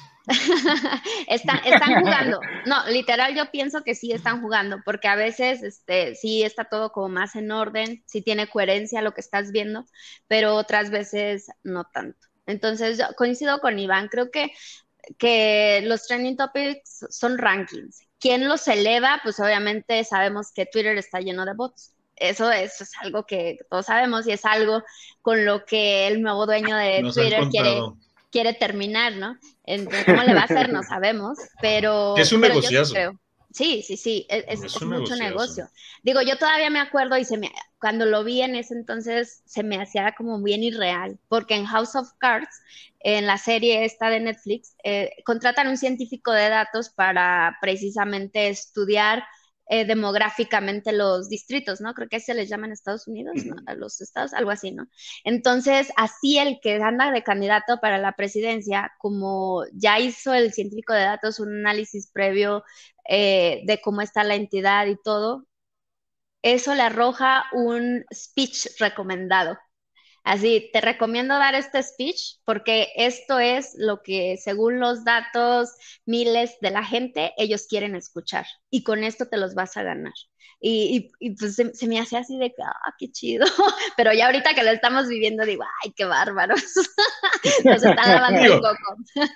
están, están jugando. No, literal yo pienso que sí están jugando, porque a veces este, sí está todo como más en orden, sí tiene coherencia lo que estás viendo, pero otras veces no tanto. Entonces yo coincido con Iván, creo que, que los trending topics son rankings. ¿Quién los eleva? Pues obviamente sabemos que Twitter está lleno de bots. Eso, eso es algo que todos sabemos y es algo con lo que el nuevo dueño de Nos Twitter quiere, quiere terminar, ¿no? Entonces, ¿cómo le va a hacer? No sabemos, pero... Que es un pero negociazo. Yo creo, sí, sí, sí, es, es, es, es un mucho negociazo. negocio. Digo, yo todavía me acuerdo y se me, cuando lo vi en ese entonces se me hacía como bien irreal, porque en House of Cards, en la serie esta de Netflix, eh, contratan un científico de datos para precisamente estudiar Eh, demográficamente los distritos, ¿no? Creo que se les llama en Estados Unidos, ¿no? A los estados, algo así, ¿no? Entonces, así el que anda de candidato para la presidencia, como ya hizo el científico de datos un análisis previo eh, de cómo está la entidad y todo, eso le arroja un speech recomendado. Así, te recomiendo dar este speech porque esto es lo que, según los datos miles de la gente, ellos quieren escuchar y con esto te los vas a ganar. Y, y, y pues se, se me hace así de que, ah, qué chido. Pero ya ahorita que lo estamos viviendo, digo, ay, qué bárbaros. Nos están lavando el coco.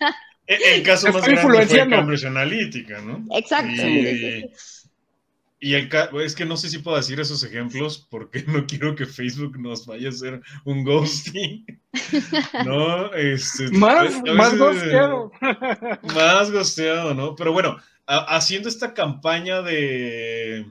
El caso más grande fue Cambridge Analytica, ¿no? Exacto. Y... Sí, sí, sí. Y el es que no sé si puedo decir esos ejemplos porque no quiero que Facebook nos vaya a hacer un ghosting. No, este, más, a veces, más gosteado. Más gosteado, ¿no? Pero bueno, a, haciendo esta campaña de,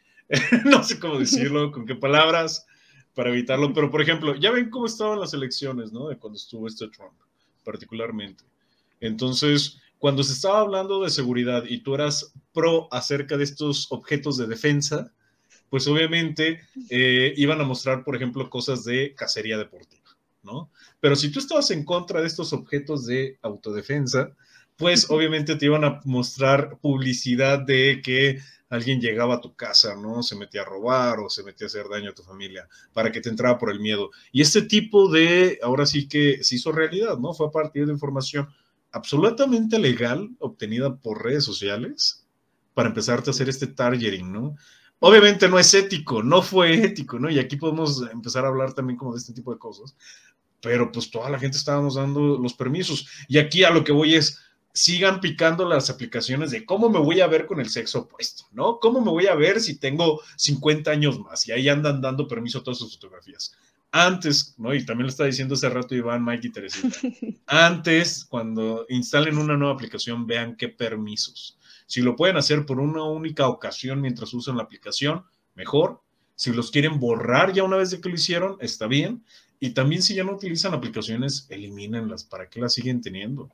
no sé cómo decirlo, con qué palabras, para evitarlo, pero por ejemplo, ya ven cómo estaban las elecciones, ¿no? De cuando estuvo este Trump, particularmente. Entonces, cuando se estaba hablando de seguridad y tú eras pro acerca de estos objetos de defensa, pues obviamente eh, iban a mostrar, por ejemplo, cosas de cacería deportiva, ¿no? Pero si tú estabas en contra de estos objetos de autodefensa, pues obviamente te iban a mostrar publicidad de que alguien llegaba a tu casa, ¿no? Se metía a robar o se metía a hacer daño a tu familia para que te entrara por el miedo. Y este tipo de, ahora sí que se hizo realidad, ¿no? Fue a partir de información absolutamente legal obtenida por redes sociales para empezarte a hacer este targeting, ¿no? Obviamente no es ético, no fue ético, ¿no? Y aquí podemos empezar a hablar también como de este tipo de cosas, pero pues toda la gente estábamos dando los permisos. Y aquí a lo que voy es, sigan picando las aplicaciones de cómo me voy a ver con el sexo opuesto, ¿no? ¿Cómo me voy a ver si tengo cincuenta años más? Y ahí andan dando permiso a todas sus fotografías. Antes, ¿no? Y también lo está diciendo hace rato Iván, Mike y Teresita. Antes, cuando instalen una nueva aplicación, vean qué permisos. Si lo pueden hacer por una única ocasión mientras usan la aplicación, mejor. Si los quieren borrar ya una vez de que lo hicieron, está bien. Y también si ya no utilizan aplicaciones, elimínenlas. ¿Para qué las siguen teniendo?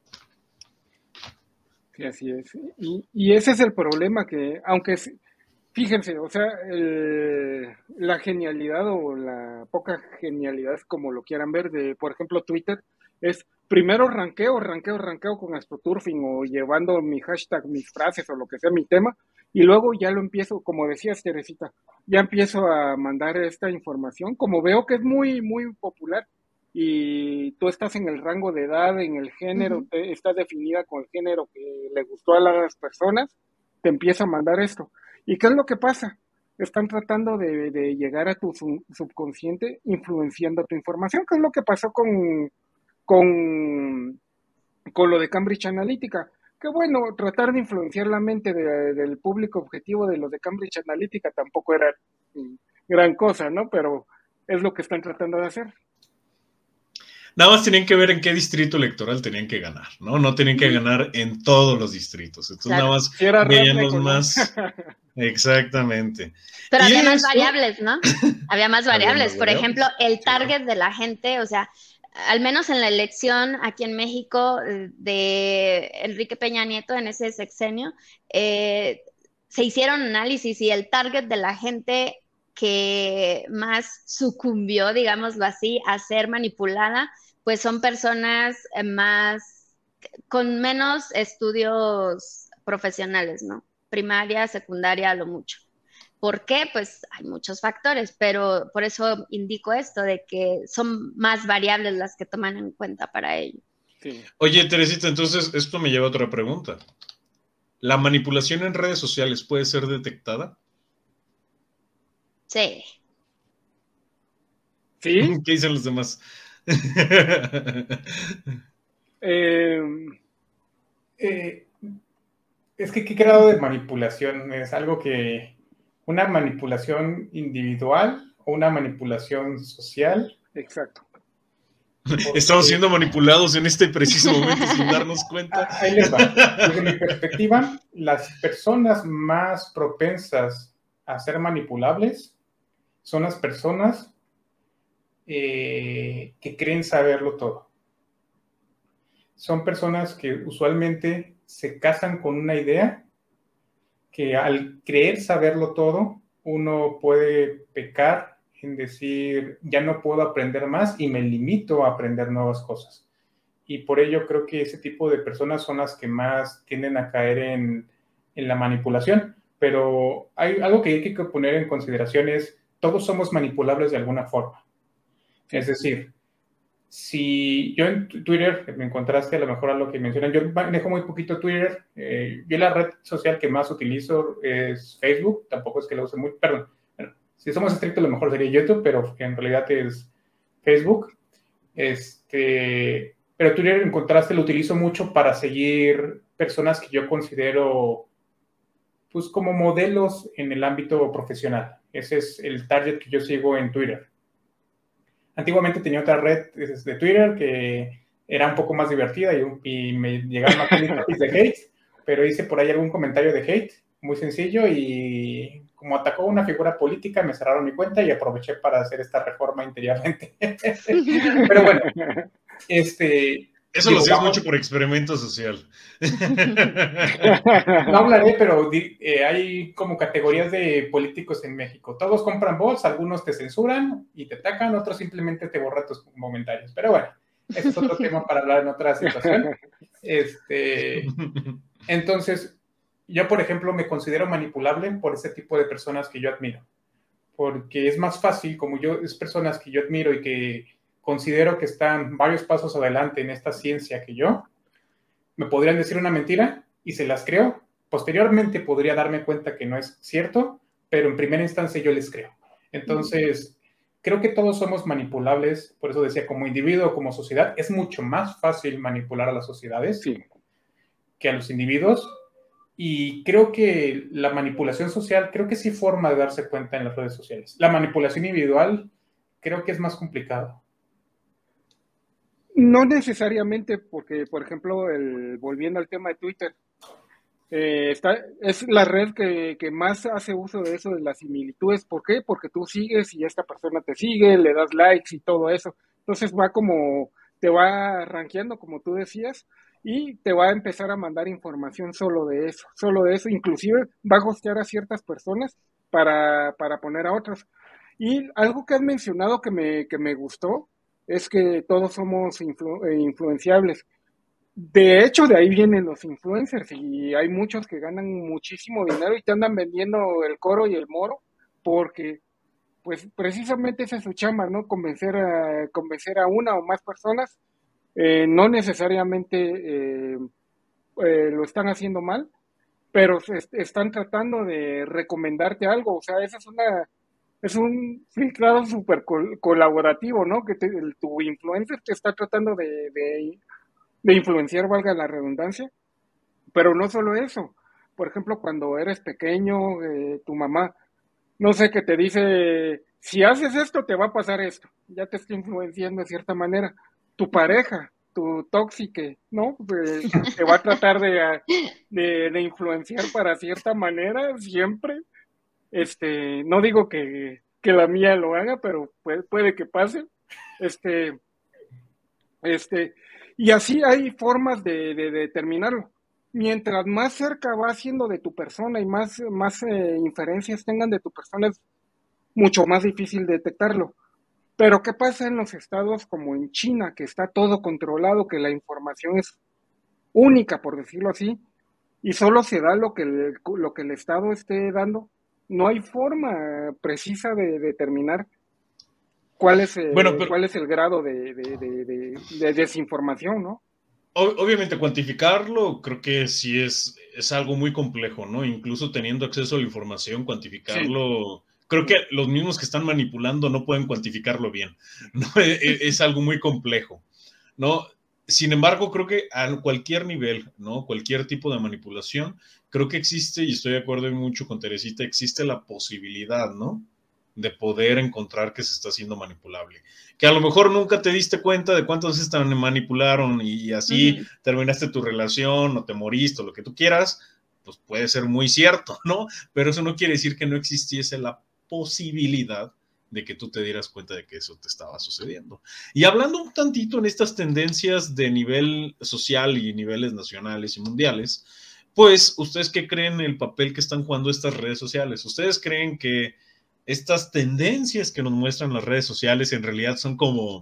Sí, así es. Y, y ese es el problema, que aunque fíjense, o sea, el- la genialidad o la poca genialidad, como lo quieran ver, de, por ejemplo, Twitter, es primero ranqueo, ranqueo, ranqueo con AstroTurfing o llevando mi hashtag, mis frases o lo que sea mi tema, y luego ya lo empiezo, como decías, Teresita, ya empiezo a mandar esta información, como veo que es muy, muy popular y tú estás en el rango de edad, en el género, Ujú. te- estás definida con el género que le gustó a las personas, te empiezo a mandar esto. ¿Y qué es lo que pasa? Están tratando de, de llegar a tu sub- subconsciente influenciando tu información, que es lo que pasó con, con, con lo de Cambridge Analytica. Que bueno, tratar de influenciar la mente de- del público objetivo de los de Cambridge Analytica tampoco era mm, gran cosa, ¿no? Pero es lo que están tratando de hacer. Nada más tenían que ver en qué distrito electoral tenían que ganar, ¿no? No tenían que Ujú. ganar en todos los distritos. Entonces nada Claro. más Si era veían redneck los o no. más. Exactamente. Pero Y había más esto, variables, ¿no? Había más había variables. más Por ejemplo, variables, el claro. target de la gente, o sea, al menos en la elección aquí en México eh, de Enrique Peña Nieto en ese sexenio, eh, se hicieron análisis y el target de la gente que más sucumbió, digámoslo así, a ser manipulada, pues son personas eh, más con menos estudios profesionales, ¿no? Primaria, secundaria, a lo mucho. ¿Por qué? Pues hay muchos factores, pero por eso indico esto, de que son más variables las que toman en cuenta para ello. Sí. Oye, Teresita, entonces esto me lleva a otra pregunta. ¿La manipulación en redes sociales puede ser detectada? Sí. ¿Sí? ¿Qué dicen los demás? Eh, Eh, es que, ¿qué grado de manipulación? ¿Es algo que, una manipulación individual o una manipulación social? exacto. Estamos Porque siendo manipulados en este preciso momento sin darnos cuenta. ahí les va. Desde mi perspectiva, las personas más propensas a ser manipulables son las personas eh, que creen saberlo todo. Son personas que usualmente se casan con una idea que al creer saberlo todo, uno puede pecar en decir, ya no puedo aprender más y me limito a aprender nuevas cosas. Y por ello creo que ese tipo de personas son las que más tienden a caer en, en la manipulación. Pero hay algo que hay que poner en consideración es, todos somos manipulables de alguna forma. Sí. Es decir, si yo en Twitter me encontraste a lo mejor a lo que mencionan, yo manejo muy poquito Twitter, eh, yo la red social que más utilizo es Facebook, tampoco es que la use muy, perdón, bueno, si somos estrictos lo mejor sería YouTube, pero en realidad es Facebook, este, pero Twitter en contraste lo utilizo mucho para seguir personas que yo considero pues como modelos en el ámbito profesional, ese es el target que yo sigo en Twitter. Antiguamente tenía otra red de Twitter que era un poco más divertida y, y me llegaron más comentarios de hate, pero hice por ahí algún comentario de hate, muy sencillo, y como atacó una figura política, me cerraron mi cuenta y aproveché para hacer esta reforma interiormente. Pero bueno, este... Eso digo, lo hacías vamos, mucho por experimento social. no hablaré, pero eh, hay como categorías de políticos en México. Todos compran bots, algunos te censuran y te atacan, otros simplemente te borran tus comentarios. Pero bueno, ese es otro tema para hablar en otra situación. Este, entonces, yo, por ejemplo, me considero manipulable por ese tipo de personas que yo admiro. Porque es más fácil, como yo, es personas que yo admiro y que considero que están varios pasos adelante en esta ciencia que yo, me podrían decir una mentira y se las creo. Posteriormente podría darme cuenta que no es cierto, pero en primera instancia yo les creo. Entonces, creo que todos somos manipulables, por eso decía, como individuo o como sociedad, es mucho más fácil manipular a las sociedades Sí. que a los individuos. Y creo que la manipulación social, creo que sí forma de darse cuenta en las redes sociales. La manipulación individual, creo que es más complicado. No necesariamente, porque, por ejemplo, el, volviendo al tema de Twitter, eh, está, es la red que, que más hace uso de eso, de las similitudes. ¿Por qué? Porque tú sigues y esta persona te sigue, le das likes y todo eso. Entonces va como, te va rankeando, como tú decías, y te va a empezar a mandar información solo de eso, solo de eso, inclusive va a hostear a ciertas personas para, para poner a otras. Y algo que has mencionado que me, que me gustó es que todos somos influ, eh, influenciables. De hecho, de ahí vienen los influencers y hay muchos que ganan muchísimo dinero y te andan vendiendo el coro y el moro porque, pues, precisamente esa es su chamba, ¿no? Convencer a, convencer a una o más personas, eh, no necesariamente eh, eh, lo están haciendo mal, pero se est- están tratando de recomendarte algo, o sea, esa es una, es un filtrado súper col- colaborativo, ¿no? Que te- el- tu influencer te está tratando de, de de influenciar, valga la redundancia, pero no solo eso. Por ejemplo, cuando eres pequeño, eh, tu mamá, no sé, que te dice, si haces esto, te va a pasar esto. Ya te está influenciando de cierta manera. Tu pareja, tu tóxique, ¿no? Pues, te va a tratar de, de, de influenciar para cierta manera, siempre. Este, no digo que, que la mía lo haga, pero puede, puede que pase. Este, este, y así hay formas de, de, de determinarlo. Mientras más cerca va siendo de tu persona y más, más eh, inferencias tengan de tu persona, es mucho más difícil detectarlo. Pero ¿qué pasa en los estados como en China, que está todo controlado, que la información es única, por decirlo así, y solo se da lo que el, lo que el Estado esté dando? No hay forma precisa de determinar cuál es, Bueno, eh, pero cuál es el grado de, de, de, de, de desinformación, ¿no? obviamente cuantificarlo creo que sí es, es algo muy complejo, ¿no? Incluso teniendo acceso a la información, Sí. cuantificarlo, creo que los mismos que están manipulando no pueden cuantificarlo bien, ¿no? Es, es algo muy complejo, ¿no? Sin embargo, creo que a cualquier nivel, ¿no? Cualquier tipo de manipulación, creo que existe, y estoy de acuerdo mucho con Teresita, existe la posibilidad, ¿no? De poder encontrar que se está haciendo manipulable. Que a lo mejor nunca te diste cuenta de cuántos se te manipularon y así uh-huh. terminaste tu relación o te moriste o lo que tú quieras, pues puede ser muy cierto, ¿no? Pero eso no quiere decir que no existiese la posibilidad de que tú te dieras cuenta de que eso te estaba sucediendo. Y hablando un tantito en estas tendencias de nivel social y niveles nacionales y mundiales, pues, ¿ustedes qué creen el papel que están jugando estas redes sociales? ¿Ustedes creen que estas tendencias que nos muestran las redes sociales en realidad son como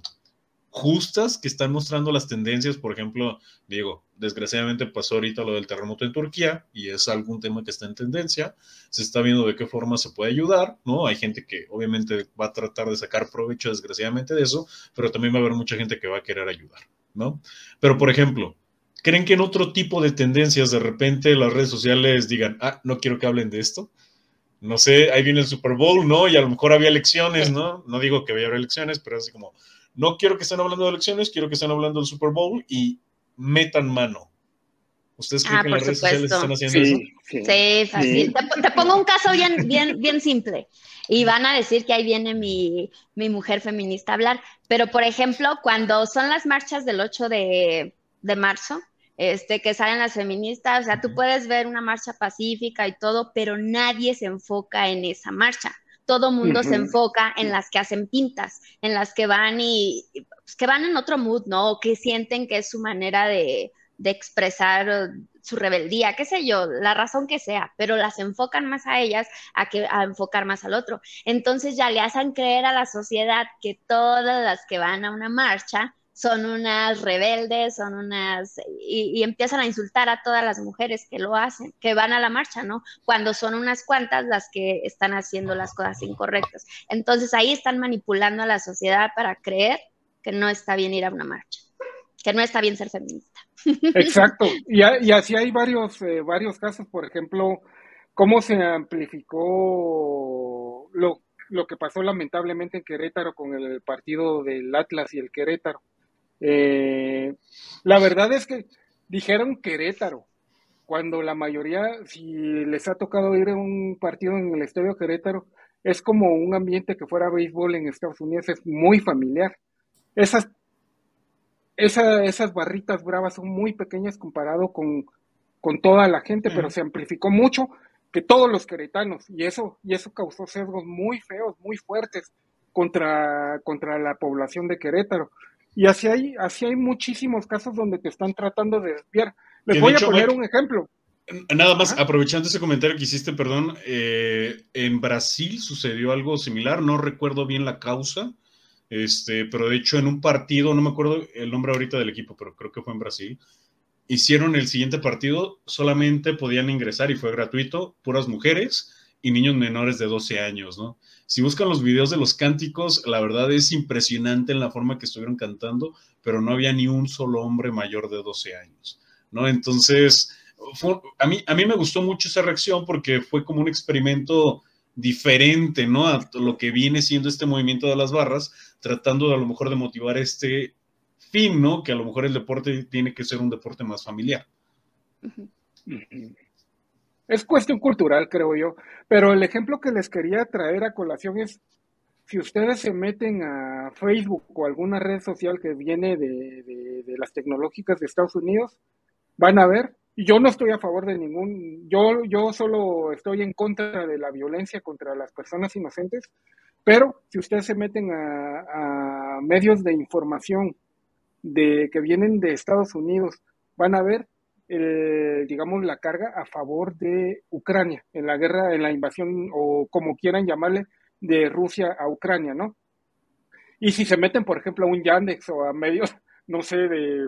justas, que están mostrando las tendencias? Por ejemplo, digo, desgraciadamente pasó ahorita lo del terremoto en Turquía y es algún tema que está en tendencia, se está viendo de qué forma se puede ayudar, ¿no? Hay gente que obviamente va a tratar de sacar provecho desgraciadamente de eso, pero también va a haber mucha gente que va a querer ayudar, ¿no? Pero, por ejemplo, ¿creen que en otro tipo de tendencias de repente las redes sociales digan, ah, no quiero que hablen de esto? No sé, ahí viene el Super Bowl, ¿no? Y a lo mejor había elecciones, ¿no? No digo que vaya a haber elecciones, pero así como, no quiero que estén hablando de elecciones, quiero que estén hablando del Super Bowl y metan mano. ¿Ustedes creen ah, que en las redes sociales están haciendo sí, eso? Sí, sí, fácil. Sí. Te, te pongo un caso bien, bien, bien simple. Y van a decir que ahí viene mi, mi mujer feminista a hablar. Pero, por ejemplo, cuando son las marchas del ocho de, de marzo, este, que salen las feministas, o sea, tú puedes ver una marcha pacífica y todo, pero nadie se enfoca en esa marcha. Todo mundo uh-huh. se enfoca en las que hacen pintas, en las que van y pues, que van en otro mood, ¿no? O que sienten que es su manera de, de expresar su rebeldía, qué sé yo, la razón que sea, pero las enfocan más a ellas a que a enfocar más al otro. Entonces ya le hacen creer a la sociedad que todas las que van a una marcha son unas rebeldes, son unas, y, y empiezan a insultar a todas las mujeres que lo hacen, que van a la marcha, ¿no? Cuando son unas cuantas las que están haciendo las cosas incorrectas. Entonces ahí están manipulando a la sociedad para creer que no está bien ir a una marcha, que no está bien ser feminista. Exacto, y, a, y así hay varios, eh, varios casos, por ejemplo, cómo se amplificó lo, lo que pasó lamentablemente en Querétaro con el partido del Atlas y el Querétaro. Eh, la verdad es que dijeron Querétaro, cuando la mayoría, si les ha tocado ir a un partido en el Estadio Querétaro, es como un ambiente que fuera béisbol en Estados Unidos, es muy familiar. Esas, esa, esas barritas bravas son muy pequeñas comparado con, con toda la gente, mm. pero se amplificó mucho que todos los queretanos, y eso, y eso causó sesgos muy feos, muy fuertes contra, contra la población de Querétaro. Y así hay, así hay muchísimos casos donde te están tratando de desviar. Les Que voy de a hecho, poner Mike, un ejemplo. nada más, Ajá. aprovechando ese comentario que hiciste, perdón, eh, en Brasil sucedió algo similar, no recuerdo bien la causa, este, pero de hecho en un partido, no me acuerdo el nombre ahorita del equipo, pero creo que fue en Brasil, hicieron el siguiente partido, solamente podían ingresar y fue gratuito, puras mujeres y niños menores de doce años, ¿no? Si buscan los videos de los cánticos, la verdad es impresionante en la forma que estuvieron cantando, pero no había ni un solo hombre mayor de doce años, ¿no? Entonces, fue, a, mí, a mí me gustó mucho esa reacción porque fue como un experimento diferente, ¿no? A lo que viene siendo este movimiento de las barras, tratando de a lo mejor de motivar este fin, ¿no? Que a lo mejor el deporte tiene que ser un deporte más familiar. Es cuestión cultural, creo yo. Pero el ejemplo que les quería traer a colación es, si ustedes se meten a Facebook o alguna red social que viene de, de, de las tecnológicas de Estados Unidos, van a ver, y yo no estoy a favor de ningún, yo, yo solo estoy en contra de la violencia contra las personas inocentes, pero si ustedes se meten a, a medios de información de que vienen de Estados Unidos, van a ver, el, digamos, la carga a favor de Ucrania, en la guerra, en la invasión, o como quieran llamarle, de Rusia a Ucrania, ¿no? Y si se meten, por ejemplo, a un Yandex o a medios, no sé, de,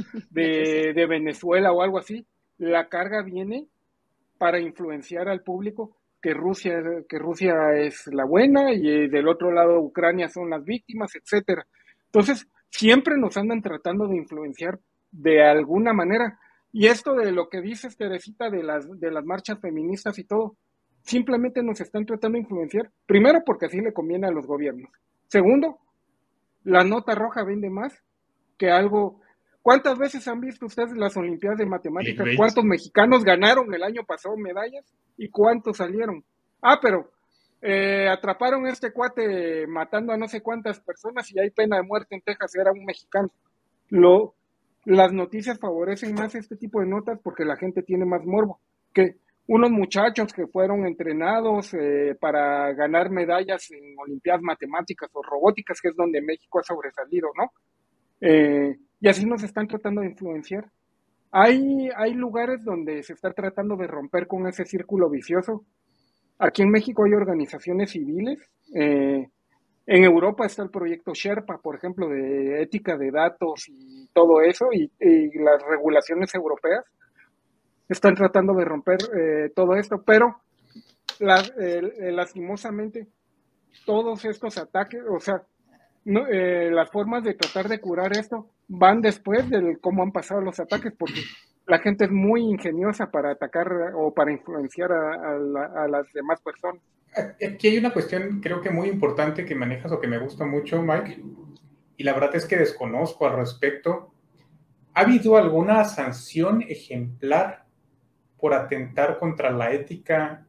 de, de Venezuela o algo así, la carga viene para influenciar al público que Rusia, que Rusia es la buena y del otro lado Ucrania son las víctimas, etcétera. Entonces, siempre nos andan tratando de influenciar de alguna manera. Y esto de lo que dices, Teresita, de las, de las marchas feministas y todo, simplemente nos están tratando de influenciar. Primero, porque así le conviene a los gobiernos. Segundo, la nota roja vende más que algo. ¿Cuántas veces han visto ustedes las Olimpiadas de Matemáticas? ¿Cuántos mexicanos ganaron el año pasado medallas y cuántos salieron? Ah, pero eh, atraparon a este cuate matando a no sé cuántas personas y hay pena de muerte en Texas, era un mexicano. Lo, las noticias favorecen más este tipo de notas porque la gente tiene más morbo. Que unos muchachos que fueron entrenados eh, para ganar medallas en Olimpiadas Matemáticas o Robóticas, que es donde México ha sobresalido, ¿no? Eh, y así nos están tratando de influenciar. Hay, hay lugares donde se está tratando de romper con ese círculo vicioso. Aquí en México hay organizaciones civiles. Eh, en Europa está el proyecto Sherpa, por ejemplo, de ética de datos y todo eso, y, y las regulaciones europeas están tratando de romper eh, todo esto, pero la, eh, lastimosamente todos estos ataques, o sea, no, eh, las formas de tratar de curar esto van después de cómo han pasado los ataques, porque la gente es muy ingeniosa para atacar o para influenciar a, a, la, a las demás personas. Aquí hay una cuestión creo que muy importante que manejas o que me gusta mucho, Mike, y la verdad es que desconozco al respecto. ¿Ha habido alguna sanción ejemplar por atentar contra la ética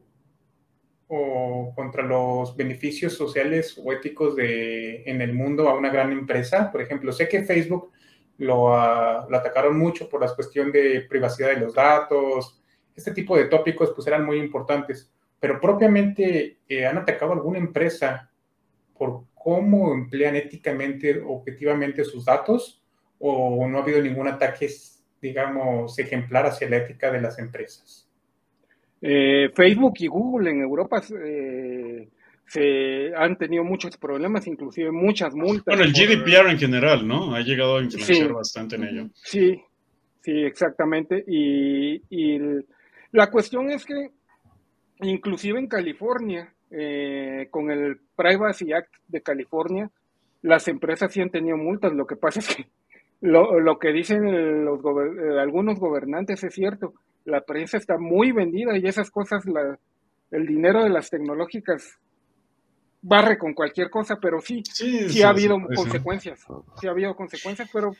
o contra los beneficios sociales o éticos de, en el mundo a una gran empresa? Por ejemplo, sé que Facebook lo, uh, lo atacaron mucho por la cuestión de privacidad de los datos. Este tipo de tópicos pues eran muy importantes, pero propiamente eh, ¿han atacado alguna empresa por cómo emplean éticamente, objetivamente sus datos? ¿O no ha habido ningún ataque, digamos, ejemplar hacia la ética de las empresas? Eh, Facebook y Google en Europa eh, se han tenido muchos problemas, inclusive muchas multas. Bueno, el G D P R por... en general, ¿no? Ha llegado a influenciar sí, bastante en ello. Sí, sí, exactamente. Y, y el, la cuestión es que inclusive en California, eh, con el Privacy Act de California, las empresas sí han tenido multas. Lo que pasa es que lo, lo que dicen los gober- algunos gobernantes es cierto. La prensa está muy vendida y esas cosas, la, el dinero de las tecnológicas barre con cualquier cosa, pero sí, sí, sí, sí ha habido sí, consecuencias, sí. sí ha habido consecuencias, pero...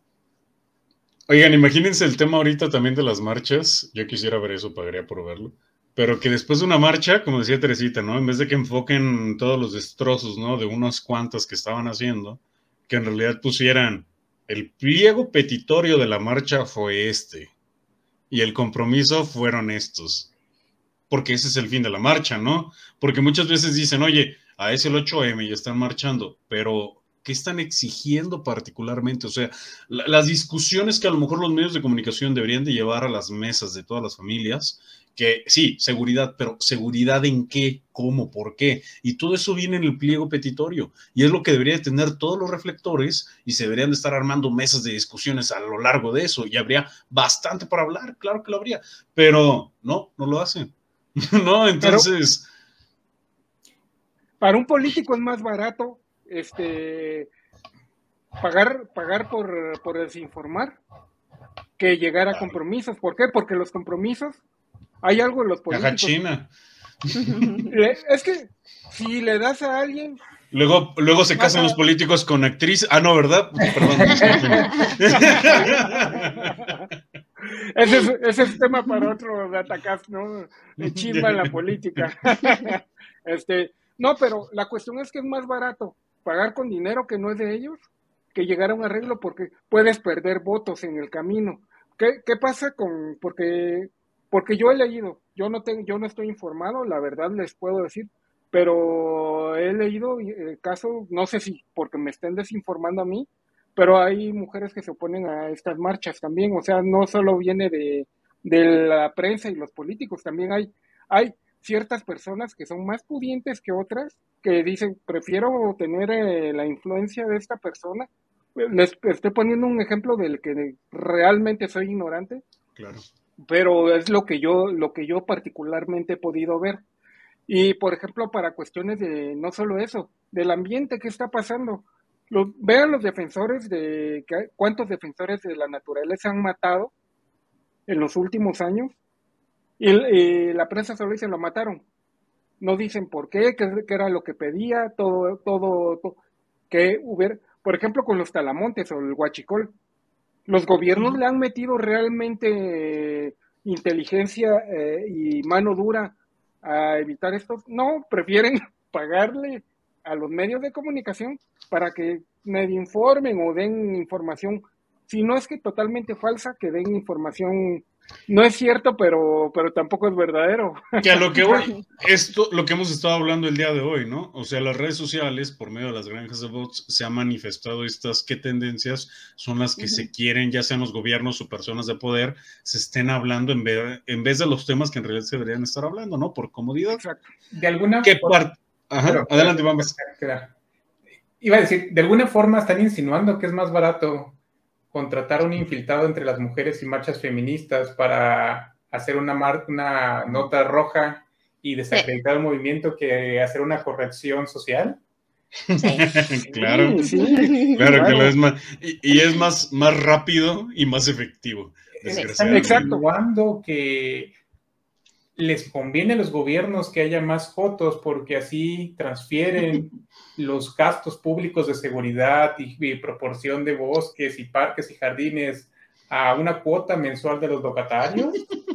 Oigan, imagínense el tema ahorita también de las marchas, yo quisiera ver eso, pagaría por verlo, pero que después de una marcha, como decía Teresita, ¿no? En vez de que enfoquen todos los destrozos, ¿no? De unas cuantas que estaban haciendo, que en realidad pusieran, el pliego petitorio de la marcha fue este, y el compromiso fueron estos, porque ese es el fin de la marcha, ¿no? Porque muchas veces dicen, oye, a es el ocho eme y están marchando, pero ¿Qué están exigiendo particularmente? O sea, la, las discusiones que a lo mejor los medios de comunicación deberían de llevar a las mesas de todas las familias, que sí, seguridad, pero ¿seguridad en qué? ¿Cómo? ¿Por qué? Y todo eso viene en el pliego petitorio, y es lo que debería de tener todos los reflectores, y se deberían de estar armando mesas de discusiones a lo largo de eso, y habría bastante para hablar, claro que lo habría, pero no, no lo hacen. No, entonces... Pero para un político es más barato este pagar pagar por, por desinformar que llegar a compromisos. ¿Por qué? Porque los compromisos, hay algo en los políticos. Caja china. Es que si le das a alguien... Luego, luego se casan los políticos con actrices. Ah, no, ¿verdad? Perdón. ese, es, ese es tema para otro Datacast, ¿no? De chisma en la política. este, no, pero la cuestión es que es más barato pagar con dinero que no es de ellos que llegar a un arreglo, porque puedes perder votos en el camino. ¿Qué, qué pasa con...? Porque, porque yo he leído, yo no, tengo, yo no estoy informado, la verdad les puedo decir, pero he leído el caso, no sé si porque me estén desinformando a mí, pero hay mujeres que se oponen a estas marchas también, o sea, no solo viene de, de la prensa y los políticos, también hay, hay ciertas personas que son más pudientes que otras, que dicen, prefiero tener eh, la influencia de esta persona. Les estoy poniendo un ejemplo del que realmente soy ignorante, claro, pero es lo que yo, lo que yo particularmente he podido ver. Y, por ejemplo, para cuestiones de, no solo eso, del ambiente que está pasando, los, vean los defensores de, cuántos defensores de la naturaleza han matado en los últimos años, y, y la prensa solo dice, lo mataron. No dicen por qué, qué, qué era lo que pedía, todo, todo, todo, que hubiera, por ejemplo, con los talamontes o el huachicol, los gobiernos le han metido realmente eh, inteligencia eh, y mano dura a evitar esto. No, prefieren pagarle a los medios de comunicación para que medio informen o den información, si no es que totalmente falsa, que den información. No es cierto, pero, pero tampoco es verdadero. Que a lo que voy, esto, lo que hemos estado hablando el día de hoy, ¿no? O sea, las redes sociales, por medio de las granjas de bots, se han manifestado estas, ¿qué tendencias son las que uh-huh. se quieren, ya sean los gobiernos o personas de poder, se estén hablando en vez, en vez de los temas que en realidad se deberían estar hablando, ¿no? Por comodidad. Exacto. De alguna ¿Qué parte? Ajá, pero, adelante, vamos. Iba a decir, de alguna forma están insinuando que es más barato contratar un infiltrado entre las mujeres y marchas feministas para hacer una, mar una nota roja y desacreditar el movimiento que hacer una corrección social. Sí. Claro, sí, claro, claro que lo es más, y, y es más, más rápido y más efectivo. Exacto. Cuando que les conviene a los gobiernos que haya más fotos porque así transfieren los gastos públicos de seguridad y, y proporción de bosques y parques y jardines a una cuota mensual de los locatarios.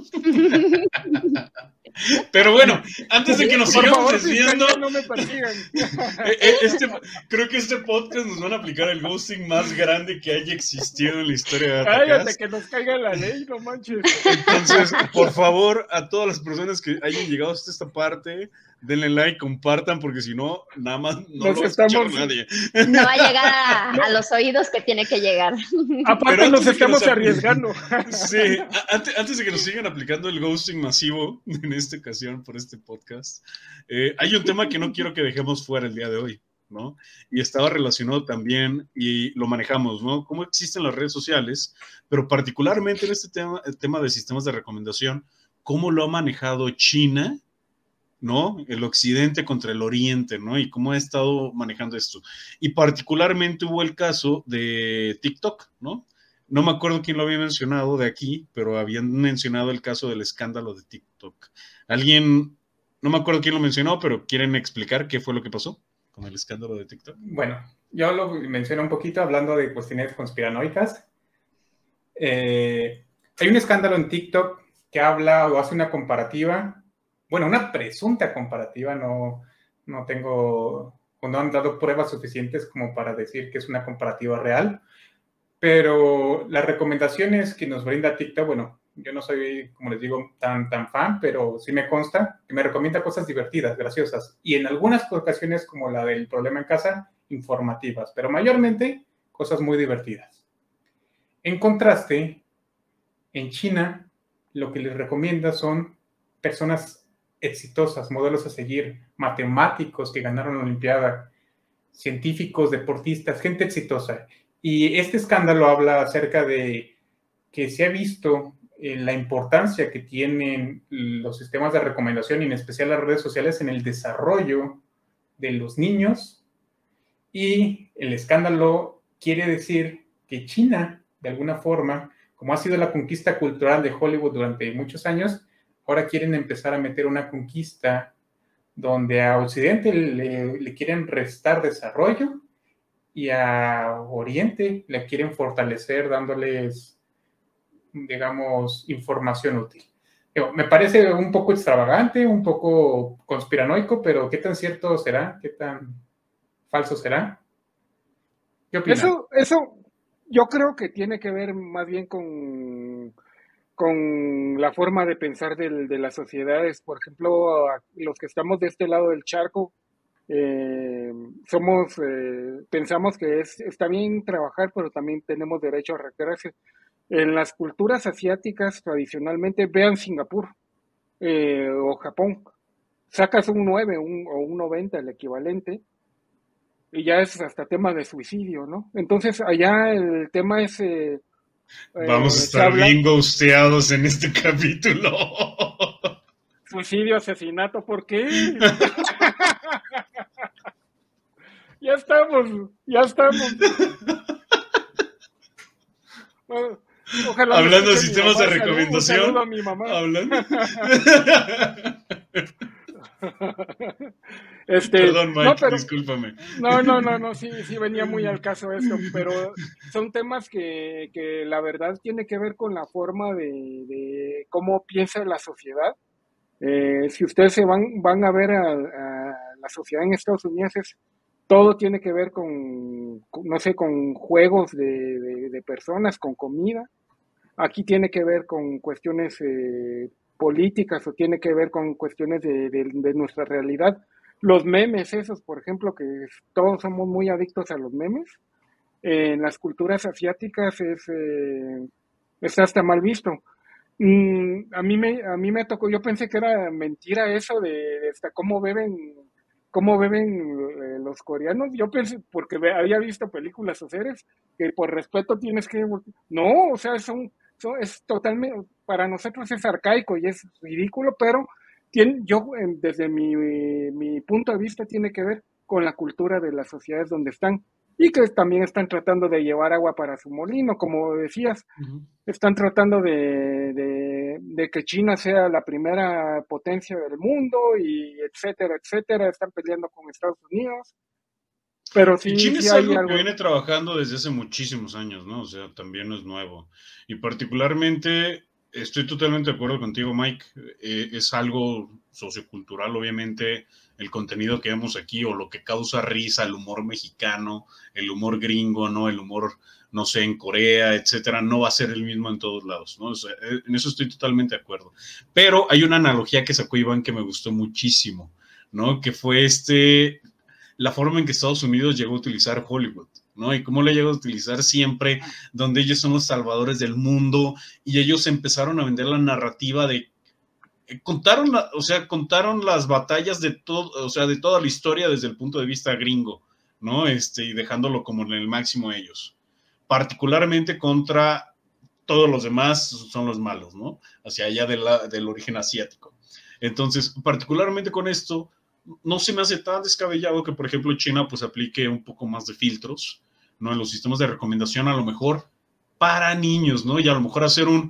Pero bueno, antes de que nos sigamos favor, desviando, no me este, creo que este podcast nos van a aplicar el ghosting más grande que haya existido en la historia de Datacast. Cállate, que nos caiga la ley, no manches. Entonces, por favor, a todas las personas que hayan llegado hasta esta parte, denle like, compartan, porque si no, nada más no nos lo va a escuchar nadie. No va a llegar a, a los oídos que tiene que llegar. Aparte nos estamos nos arriesgando. Sí, antes, antes de que nos sigan aplicando el ghosting masivo, en esta ocasión, por este podcast, eh, hay un tema que no quiero que dejemos fuera el día de hoy, ¿no? Y estaba relacionado también, y lo manejamos, ¿no? Cómo existen las redes sociales, pero particularmente en este tema, el tema de sistemas de recomendación, cómo lo ha manejado China, ¿no? El occidente contra el oriente, ¿no? Y cómo ha estado manejando esto. Y particularmente hubo el caso de TikTok, ¿no? No me acuerdo quién lo había mencionado de aquí, pero habían mencionado el caso del escándalo de TikTok. Alguien, no me acuerdo quién lo mencionó, pero ¿quieren explicar qué fue lo que pasó con el escándalo de TikTok? Bueno, yo lo mencioné un poquito hablando de cuestiones conspiranoicas. Eh, hay un escándalo en TikTok que habla o hace una comparativa, bueno, una presunta comparativa, no, no tengo, o no han dado pruebas suficientes como para decir que es una comparativa real, pero las recomendaciones que nos brinda TikTok, bueno, yo no soy, como les digo, tan, tan fan, pero sí me consta que me recomienda cosas divertidas, graciosas, y en algunas ocasiones, como la del problema en casa, informativas, pero mayormente cosas muy divertidas. En contraste, en China, lo que les recomienda son personas exitosas, modelos a seguir, matemáticos que ganaron la Olimpiada, científicos, deportistas, gente exitosa. Y este escándalo habla acerca de que se ha visto eh, la importancia que tienen los sistemas de recomendación, y en especial las redes sociales, en el desarrollo de los niños. Y el escándalo quiere decir que China, de alguna forma, como ha sido la conquista cultural de Hollywood durante muchos años, ahora quieren empezar a meter una conquista donde a Occidente le, le quieren restar desarrollo y a Oriente le quieren fortalecer dándoles, digamos, información útil. Me parece un poco extravagante, un poco conspiranoico, pero ¿qué tan cierto será? ¿Qué tan falso será? ¿Qué opinas? Eso, eso yo creo que tiene que ver más bien con, con la forma de pensar del, de las sociedades. Por ejemplo, los que estamos de este lado del charco, eh, somos, eh, pensamos que es, está bien trabajar, pero también tenemos derecho a retirarse. En las culturas asiáticas, tradicionalmente, vean Singapur eh, o Japón, sacas un nueve un, o un noventa, el equivalente, y ya es hasta tema de suicidio, ¿no? Entonces, allá el tema es... Eh, Vamos a estar habla... bien ghosteados en este capítulo. Suicidio, asesinato, ¿por qué? Ya estamos, ya estamos. Bueno, ojalá hablando de sistemas de recomendación. Saludo a mi mamá. Hablando. Este, Perdón, Mike, no, pero, discúlpame. No, no, no, no, sí, sí venía muy al caso esto, pero son temas que, que la verdad tiene que ver con la forma de, de cómo piensa la sociedad. Eh, si ustedes se van, van a ver a, a la sociedad en Estados Unidos, es, todo tiene que ver con, con no sé, con juegos de, de, de personas, con comida. Aquí tiene que ver con cuestiones eh, políticas o tiene que ver con cuestiones de, de, de nuestra realidad. Los memes esos, por ejemplo, que todos somos muy adictos a los memes, eh, en las culturas asiáticas es, eh, es hasta mal visto. Mm, a mí me a mí me tocó, yo pensé que era mentira eso de, de hasta cómo beben cómo beben eh, los coreanos. Yo pensé, porque había visto películas o series, que por respeto tienes que... No, o sea, son, son, es totalmente, para nosotros es arcaico y es ridículo, pero tiene, yo desde mi, mi punto de vista tiene que ver con la cultura de las sociedades donde están, y que también están tratando de llevar agua para su molino, como decías. Uh-huh. Están tratando de, de, de que China sea la primera potencia del mundo, y etcétera, etcétera. Están peleando con Estados Unidos. Pero sí, y China sí es hay algo, algo que viene trabajando desde hace muchísimos años, ¿no? O sea, también no es nuevo. Y particularmente, estoy totalmente de acuerdo contigo, Mike, eh, es algo sociocultural, obviamente, el contenido que vemos aquí, o lo que causa risa, el humor mexicano, el humor gringo, ¿no? El humor, no sé, en Corea, etcétera, no va a ser el mismo en todos lados, ¿no? O sea, en eso estoy totalmente de acuerdo. Pero hay una analogía que sacó Iván que me gustó muchísimo, ¿no? Que fue este, la forma en que Estados Unidos llegó a utilizar Hollywood, ¿no? Y cómo le llegó a utilizar siempre, donde ellos son los salvadores del mundo, y ellos empezaron a vender la narrativa de contaron, la, o sea, contaron las batallas de todo, o sea, de toda la historia desde el punto de vista gringo, ¿no? Este, y dejándolo como en el máximo ellos. Particularmente contra todos los demás son los malos, ¿no? Hacia allá de la, del origen asiático. Entonces, particularmente con esto, no se me hace tan descabellado que, por ejemplo, China pues aplique un poco más de filtros, ¿no? En los sistemas de recomendación, a lo mejor para niños, ¿no? Y a lo mejor hacer un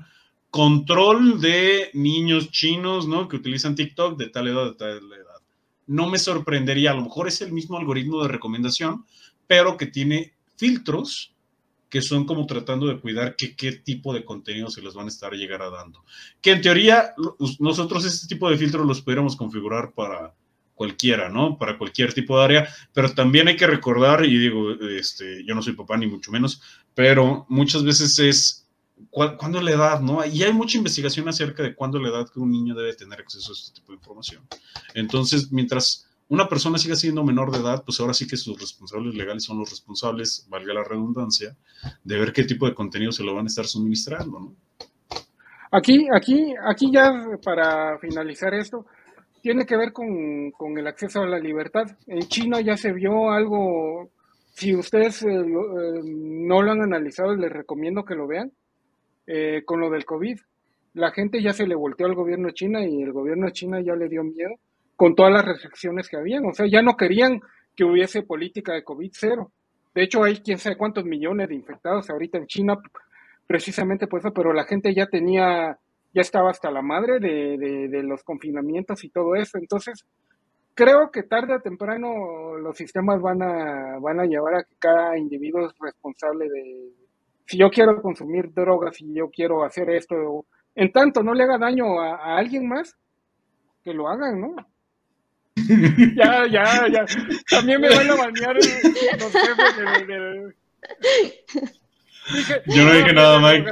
control de niños chinos, ¿no? Que utilizan TikTok de tal edad, de tal edad. No me sorprendería, a lo mejor es el mismo algoritmo de recomendación, pero que tiene filtros que son como tratando de cuidar que, qué tipo de contenido se les van a estar llegar a dando. Que en teoría, nosotros este tipo de filtros los pudiéramos configurar para cualquiera, ¿no? Para cualquier tipo de área, pero también hay que recordar, y digo, este, yo no soy papá ni mucho menos, pero muchas veces es ¿cuándo es la edad, no? Y hay mucha investigación acerca de cuándo es la edad que un niño debe tener acceso a este tipo de información. Entonces, mientras una persona siga siendo menor de edad, pues ahora sí que sus responsables legales son los responsables, valga la redundancia, de ver qué tipo de contenido se lo van a estar suministrando, ¿no? Aquí, aquí, aquí ya para finalizar esto, tiene que ver con, con el acceso a la libertad. En China ya se vio algo, si ustedes eh, lo, eh, no lo han analizado, les recomiendo que lo vean, eh, con lo del COVID. La gente ya se le volteó al gobierno de China y el gobierno de China ya le dio miedo con todas las restricciones que habían. O sea, ya no querían que hubiese política de COVID cero. De hecho, hay quién sabe cuántos millones de infectados ahorita en China, precisamente por eso, pero la gente ya tenía, ya estaba hasta la madre de, de, de los confinamientos y todo eso. Entonces, creo que tarde o temprano los sistemas van a, van a llevar a que cada individuo es responsable de, si yo quiero consumir drogas, si yo quiero hacer esto, en tanto no le haga daño a, a alguien más, que lo hagan, ¿no? Ya, ya, ya. También me van a banear los jefes de... de, de... Dije, yo no dije no, nada, no, Mike.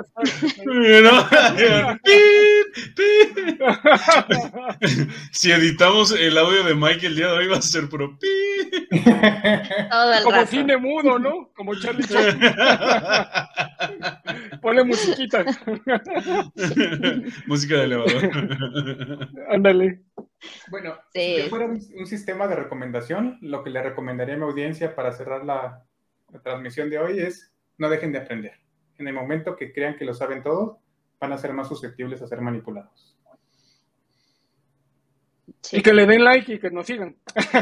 No. Si editamos el audio de Mike el día de hoy va a ser puro pi. Todo el Como rato. cine mudo, ¿no? Como Charlie Chaplin. Ponle musiquita. Música de elevador. Ándale. Bueno, Sí. si yo fuera un, un sistema de recomendación, lo que le recomendaría a mi audiencia para cerrar la, la transmisión de hoy es no dejen de aprender. En el momento que crean que lo saben todo, van a ser más susceptibles a ser manipulados. Sí. Y que le den like y que nos sigan.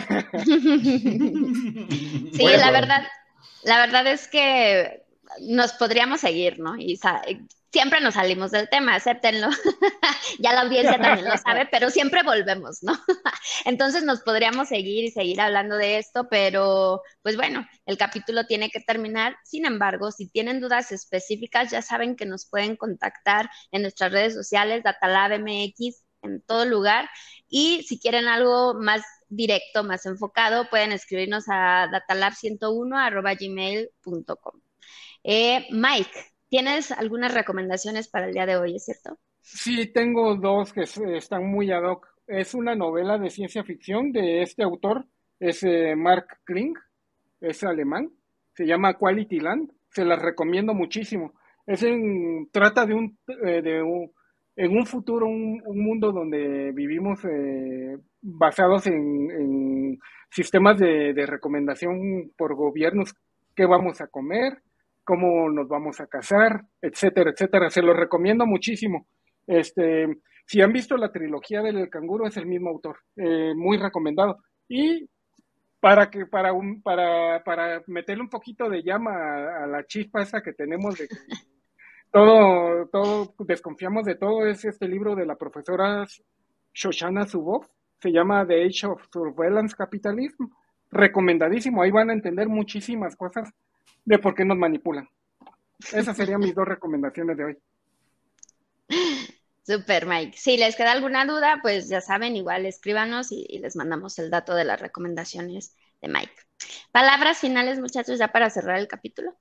Sí, Bueno, la verdad, la verdad es que nos podríamos seguir, ¿no? Y sa- siempre nos salimos del tema, acéptenlo. Ya la audiencia también lo sabe, pero siempre volvemos, ¿no? Entonces nos podríamos seguir y seguir hablando de esto, pero pues bueno, el capítulo tiene que terminar. Sin embargo, si tienen dudas específicas, ya saben que nos pueden contactar en nuestras redes sociales, Datalab M X, en todo lugar. Y si quieren algo más directo, más enfocado, pueden escribirnos a datalab ciento uno arroba gmail punto com. Eh, Mike, ¿tienes algunas recomendaciones para el día de hoy, es cierto? Sí, tengo dos que se- están muy ad hoc. Es una novela de ciencia ficción de este autor, es eh, Mark Kling, es alemán, se llama Quality Land, se las recomiendo muchísimo. Es en, trata de un, eh, de un, en un futuro, un, un mundo donde vivimos eh, basados en, en sistemas de, de recomendación por gobiernos, qué vamos a comer, cómo nos vamos a casar, etcétera, etcétera. Se los recomiendo muchísimo. Este, si han visto la trilogía del canguro, es el mismo autor, eh, muy recomendado. Y para que para un para para meterle un poquito de llama a, a la chispa esa que tenemos de que todo todo desconfiamos de todo, es este libro de la profesora Shoshana Zuboff, se llama The Age of Surveillance Capitalism, recomendadísimo. Ahí van a entender muchísimas cosas de por qué nos manipulan. Esas serían mis dos recomendaciones de hoy. Super, Mike. Si les queda alguna duda, pues ya saben, igual escríbanos y, y les mandamos el dato de las recomendaciones de Mike. Palabras finales, muchachos, ya para cerrar el capítulo.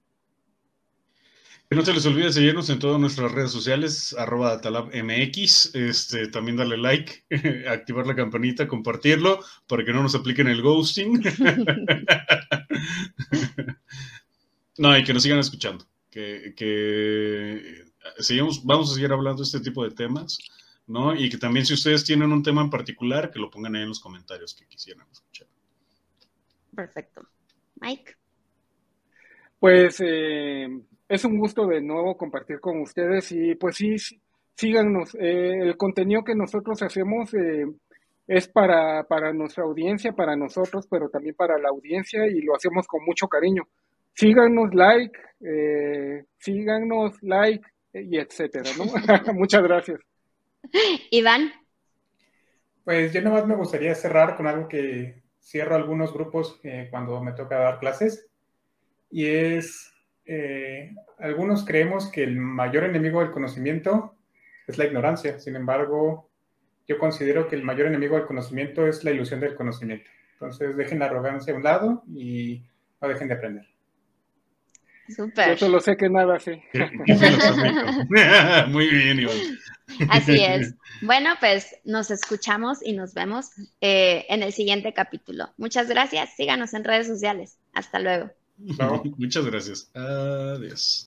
Que no se les olvide seguirnos en todas nuestras redes sociales, arroba datalabmx, este, también darle like, activar la campanita, compartirlo, para que no nos apliquen el ghosting. No, y que nos sigan escuchando, que, que sigamos, vamos a seguir hablando de este tipo de temas, ¿no? Y que también si ustedes tienen un tema en particular, que lo pongan ahí en los comentarios que quisieran escuchar. Perfecto. Mike. Pues eh, es un gusto de nuevo compartir con ustedes y pues sí, sí, síganos. Eh, el contenido que nosotros hacemos eh, es para, para nuestra audiencia, para nosotros, pero también para la audiencia y lo hacemos con mucho cariño. Síganos, like, eh, síganos, like y etcétera, ¿no? Muchas gracias. Iván. Pues yo nomás me gustaría cerrar con algo que cierro algunos grupos eh, cuando me toca dar clases, y es, eh, algunos creemos que el mayor enemigo del conocimiento es la ignorancia. Sin embargo, yo considero que el mayor enemigo del conocimiento es la ilusión del conocimiento. Entonces, dejen la arrogancia a un lado y no dejen de aprender. Súper. Yo solo sé que nada sé. Qué, qué filosófico. Muy bien, Iván. Así es. Bueno, pues nos escuchamos y nos vemos eh, en el siguiente capítulo. Muchas gracias. Síganos en redes sociales. Hasta luego. Chao. Muchas gracias. Adiós.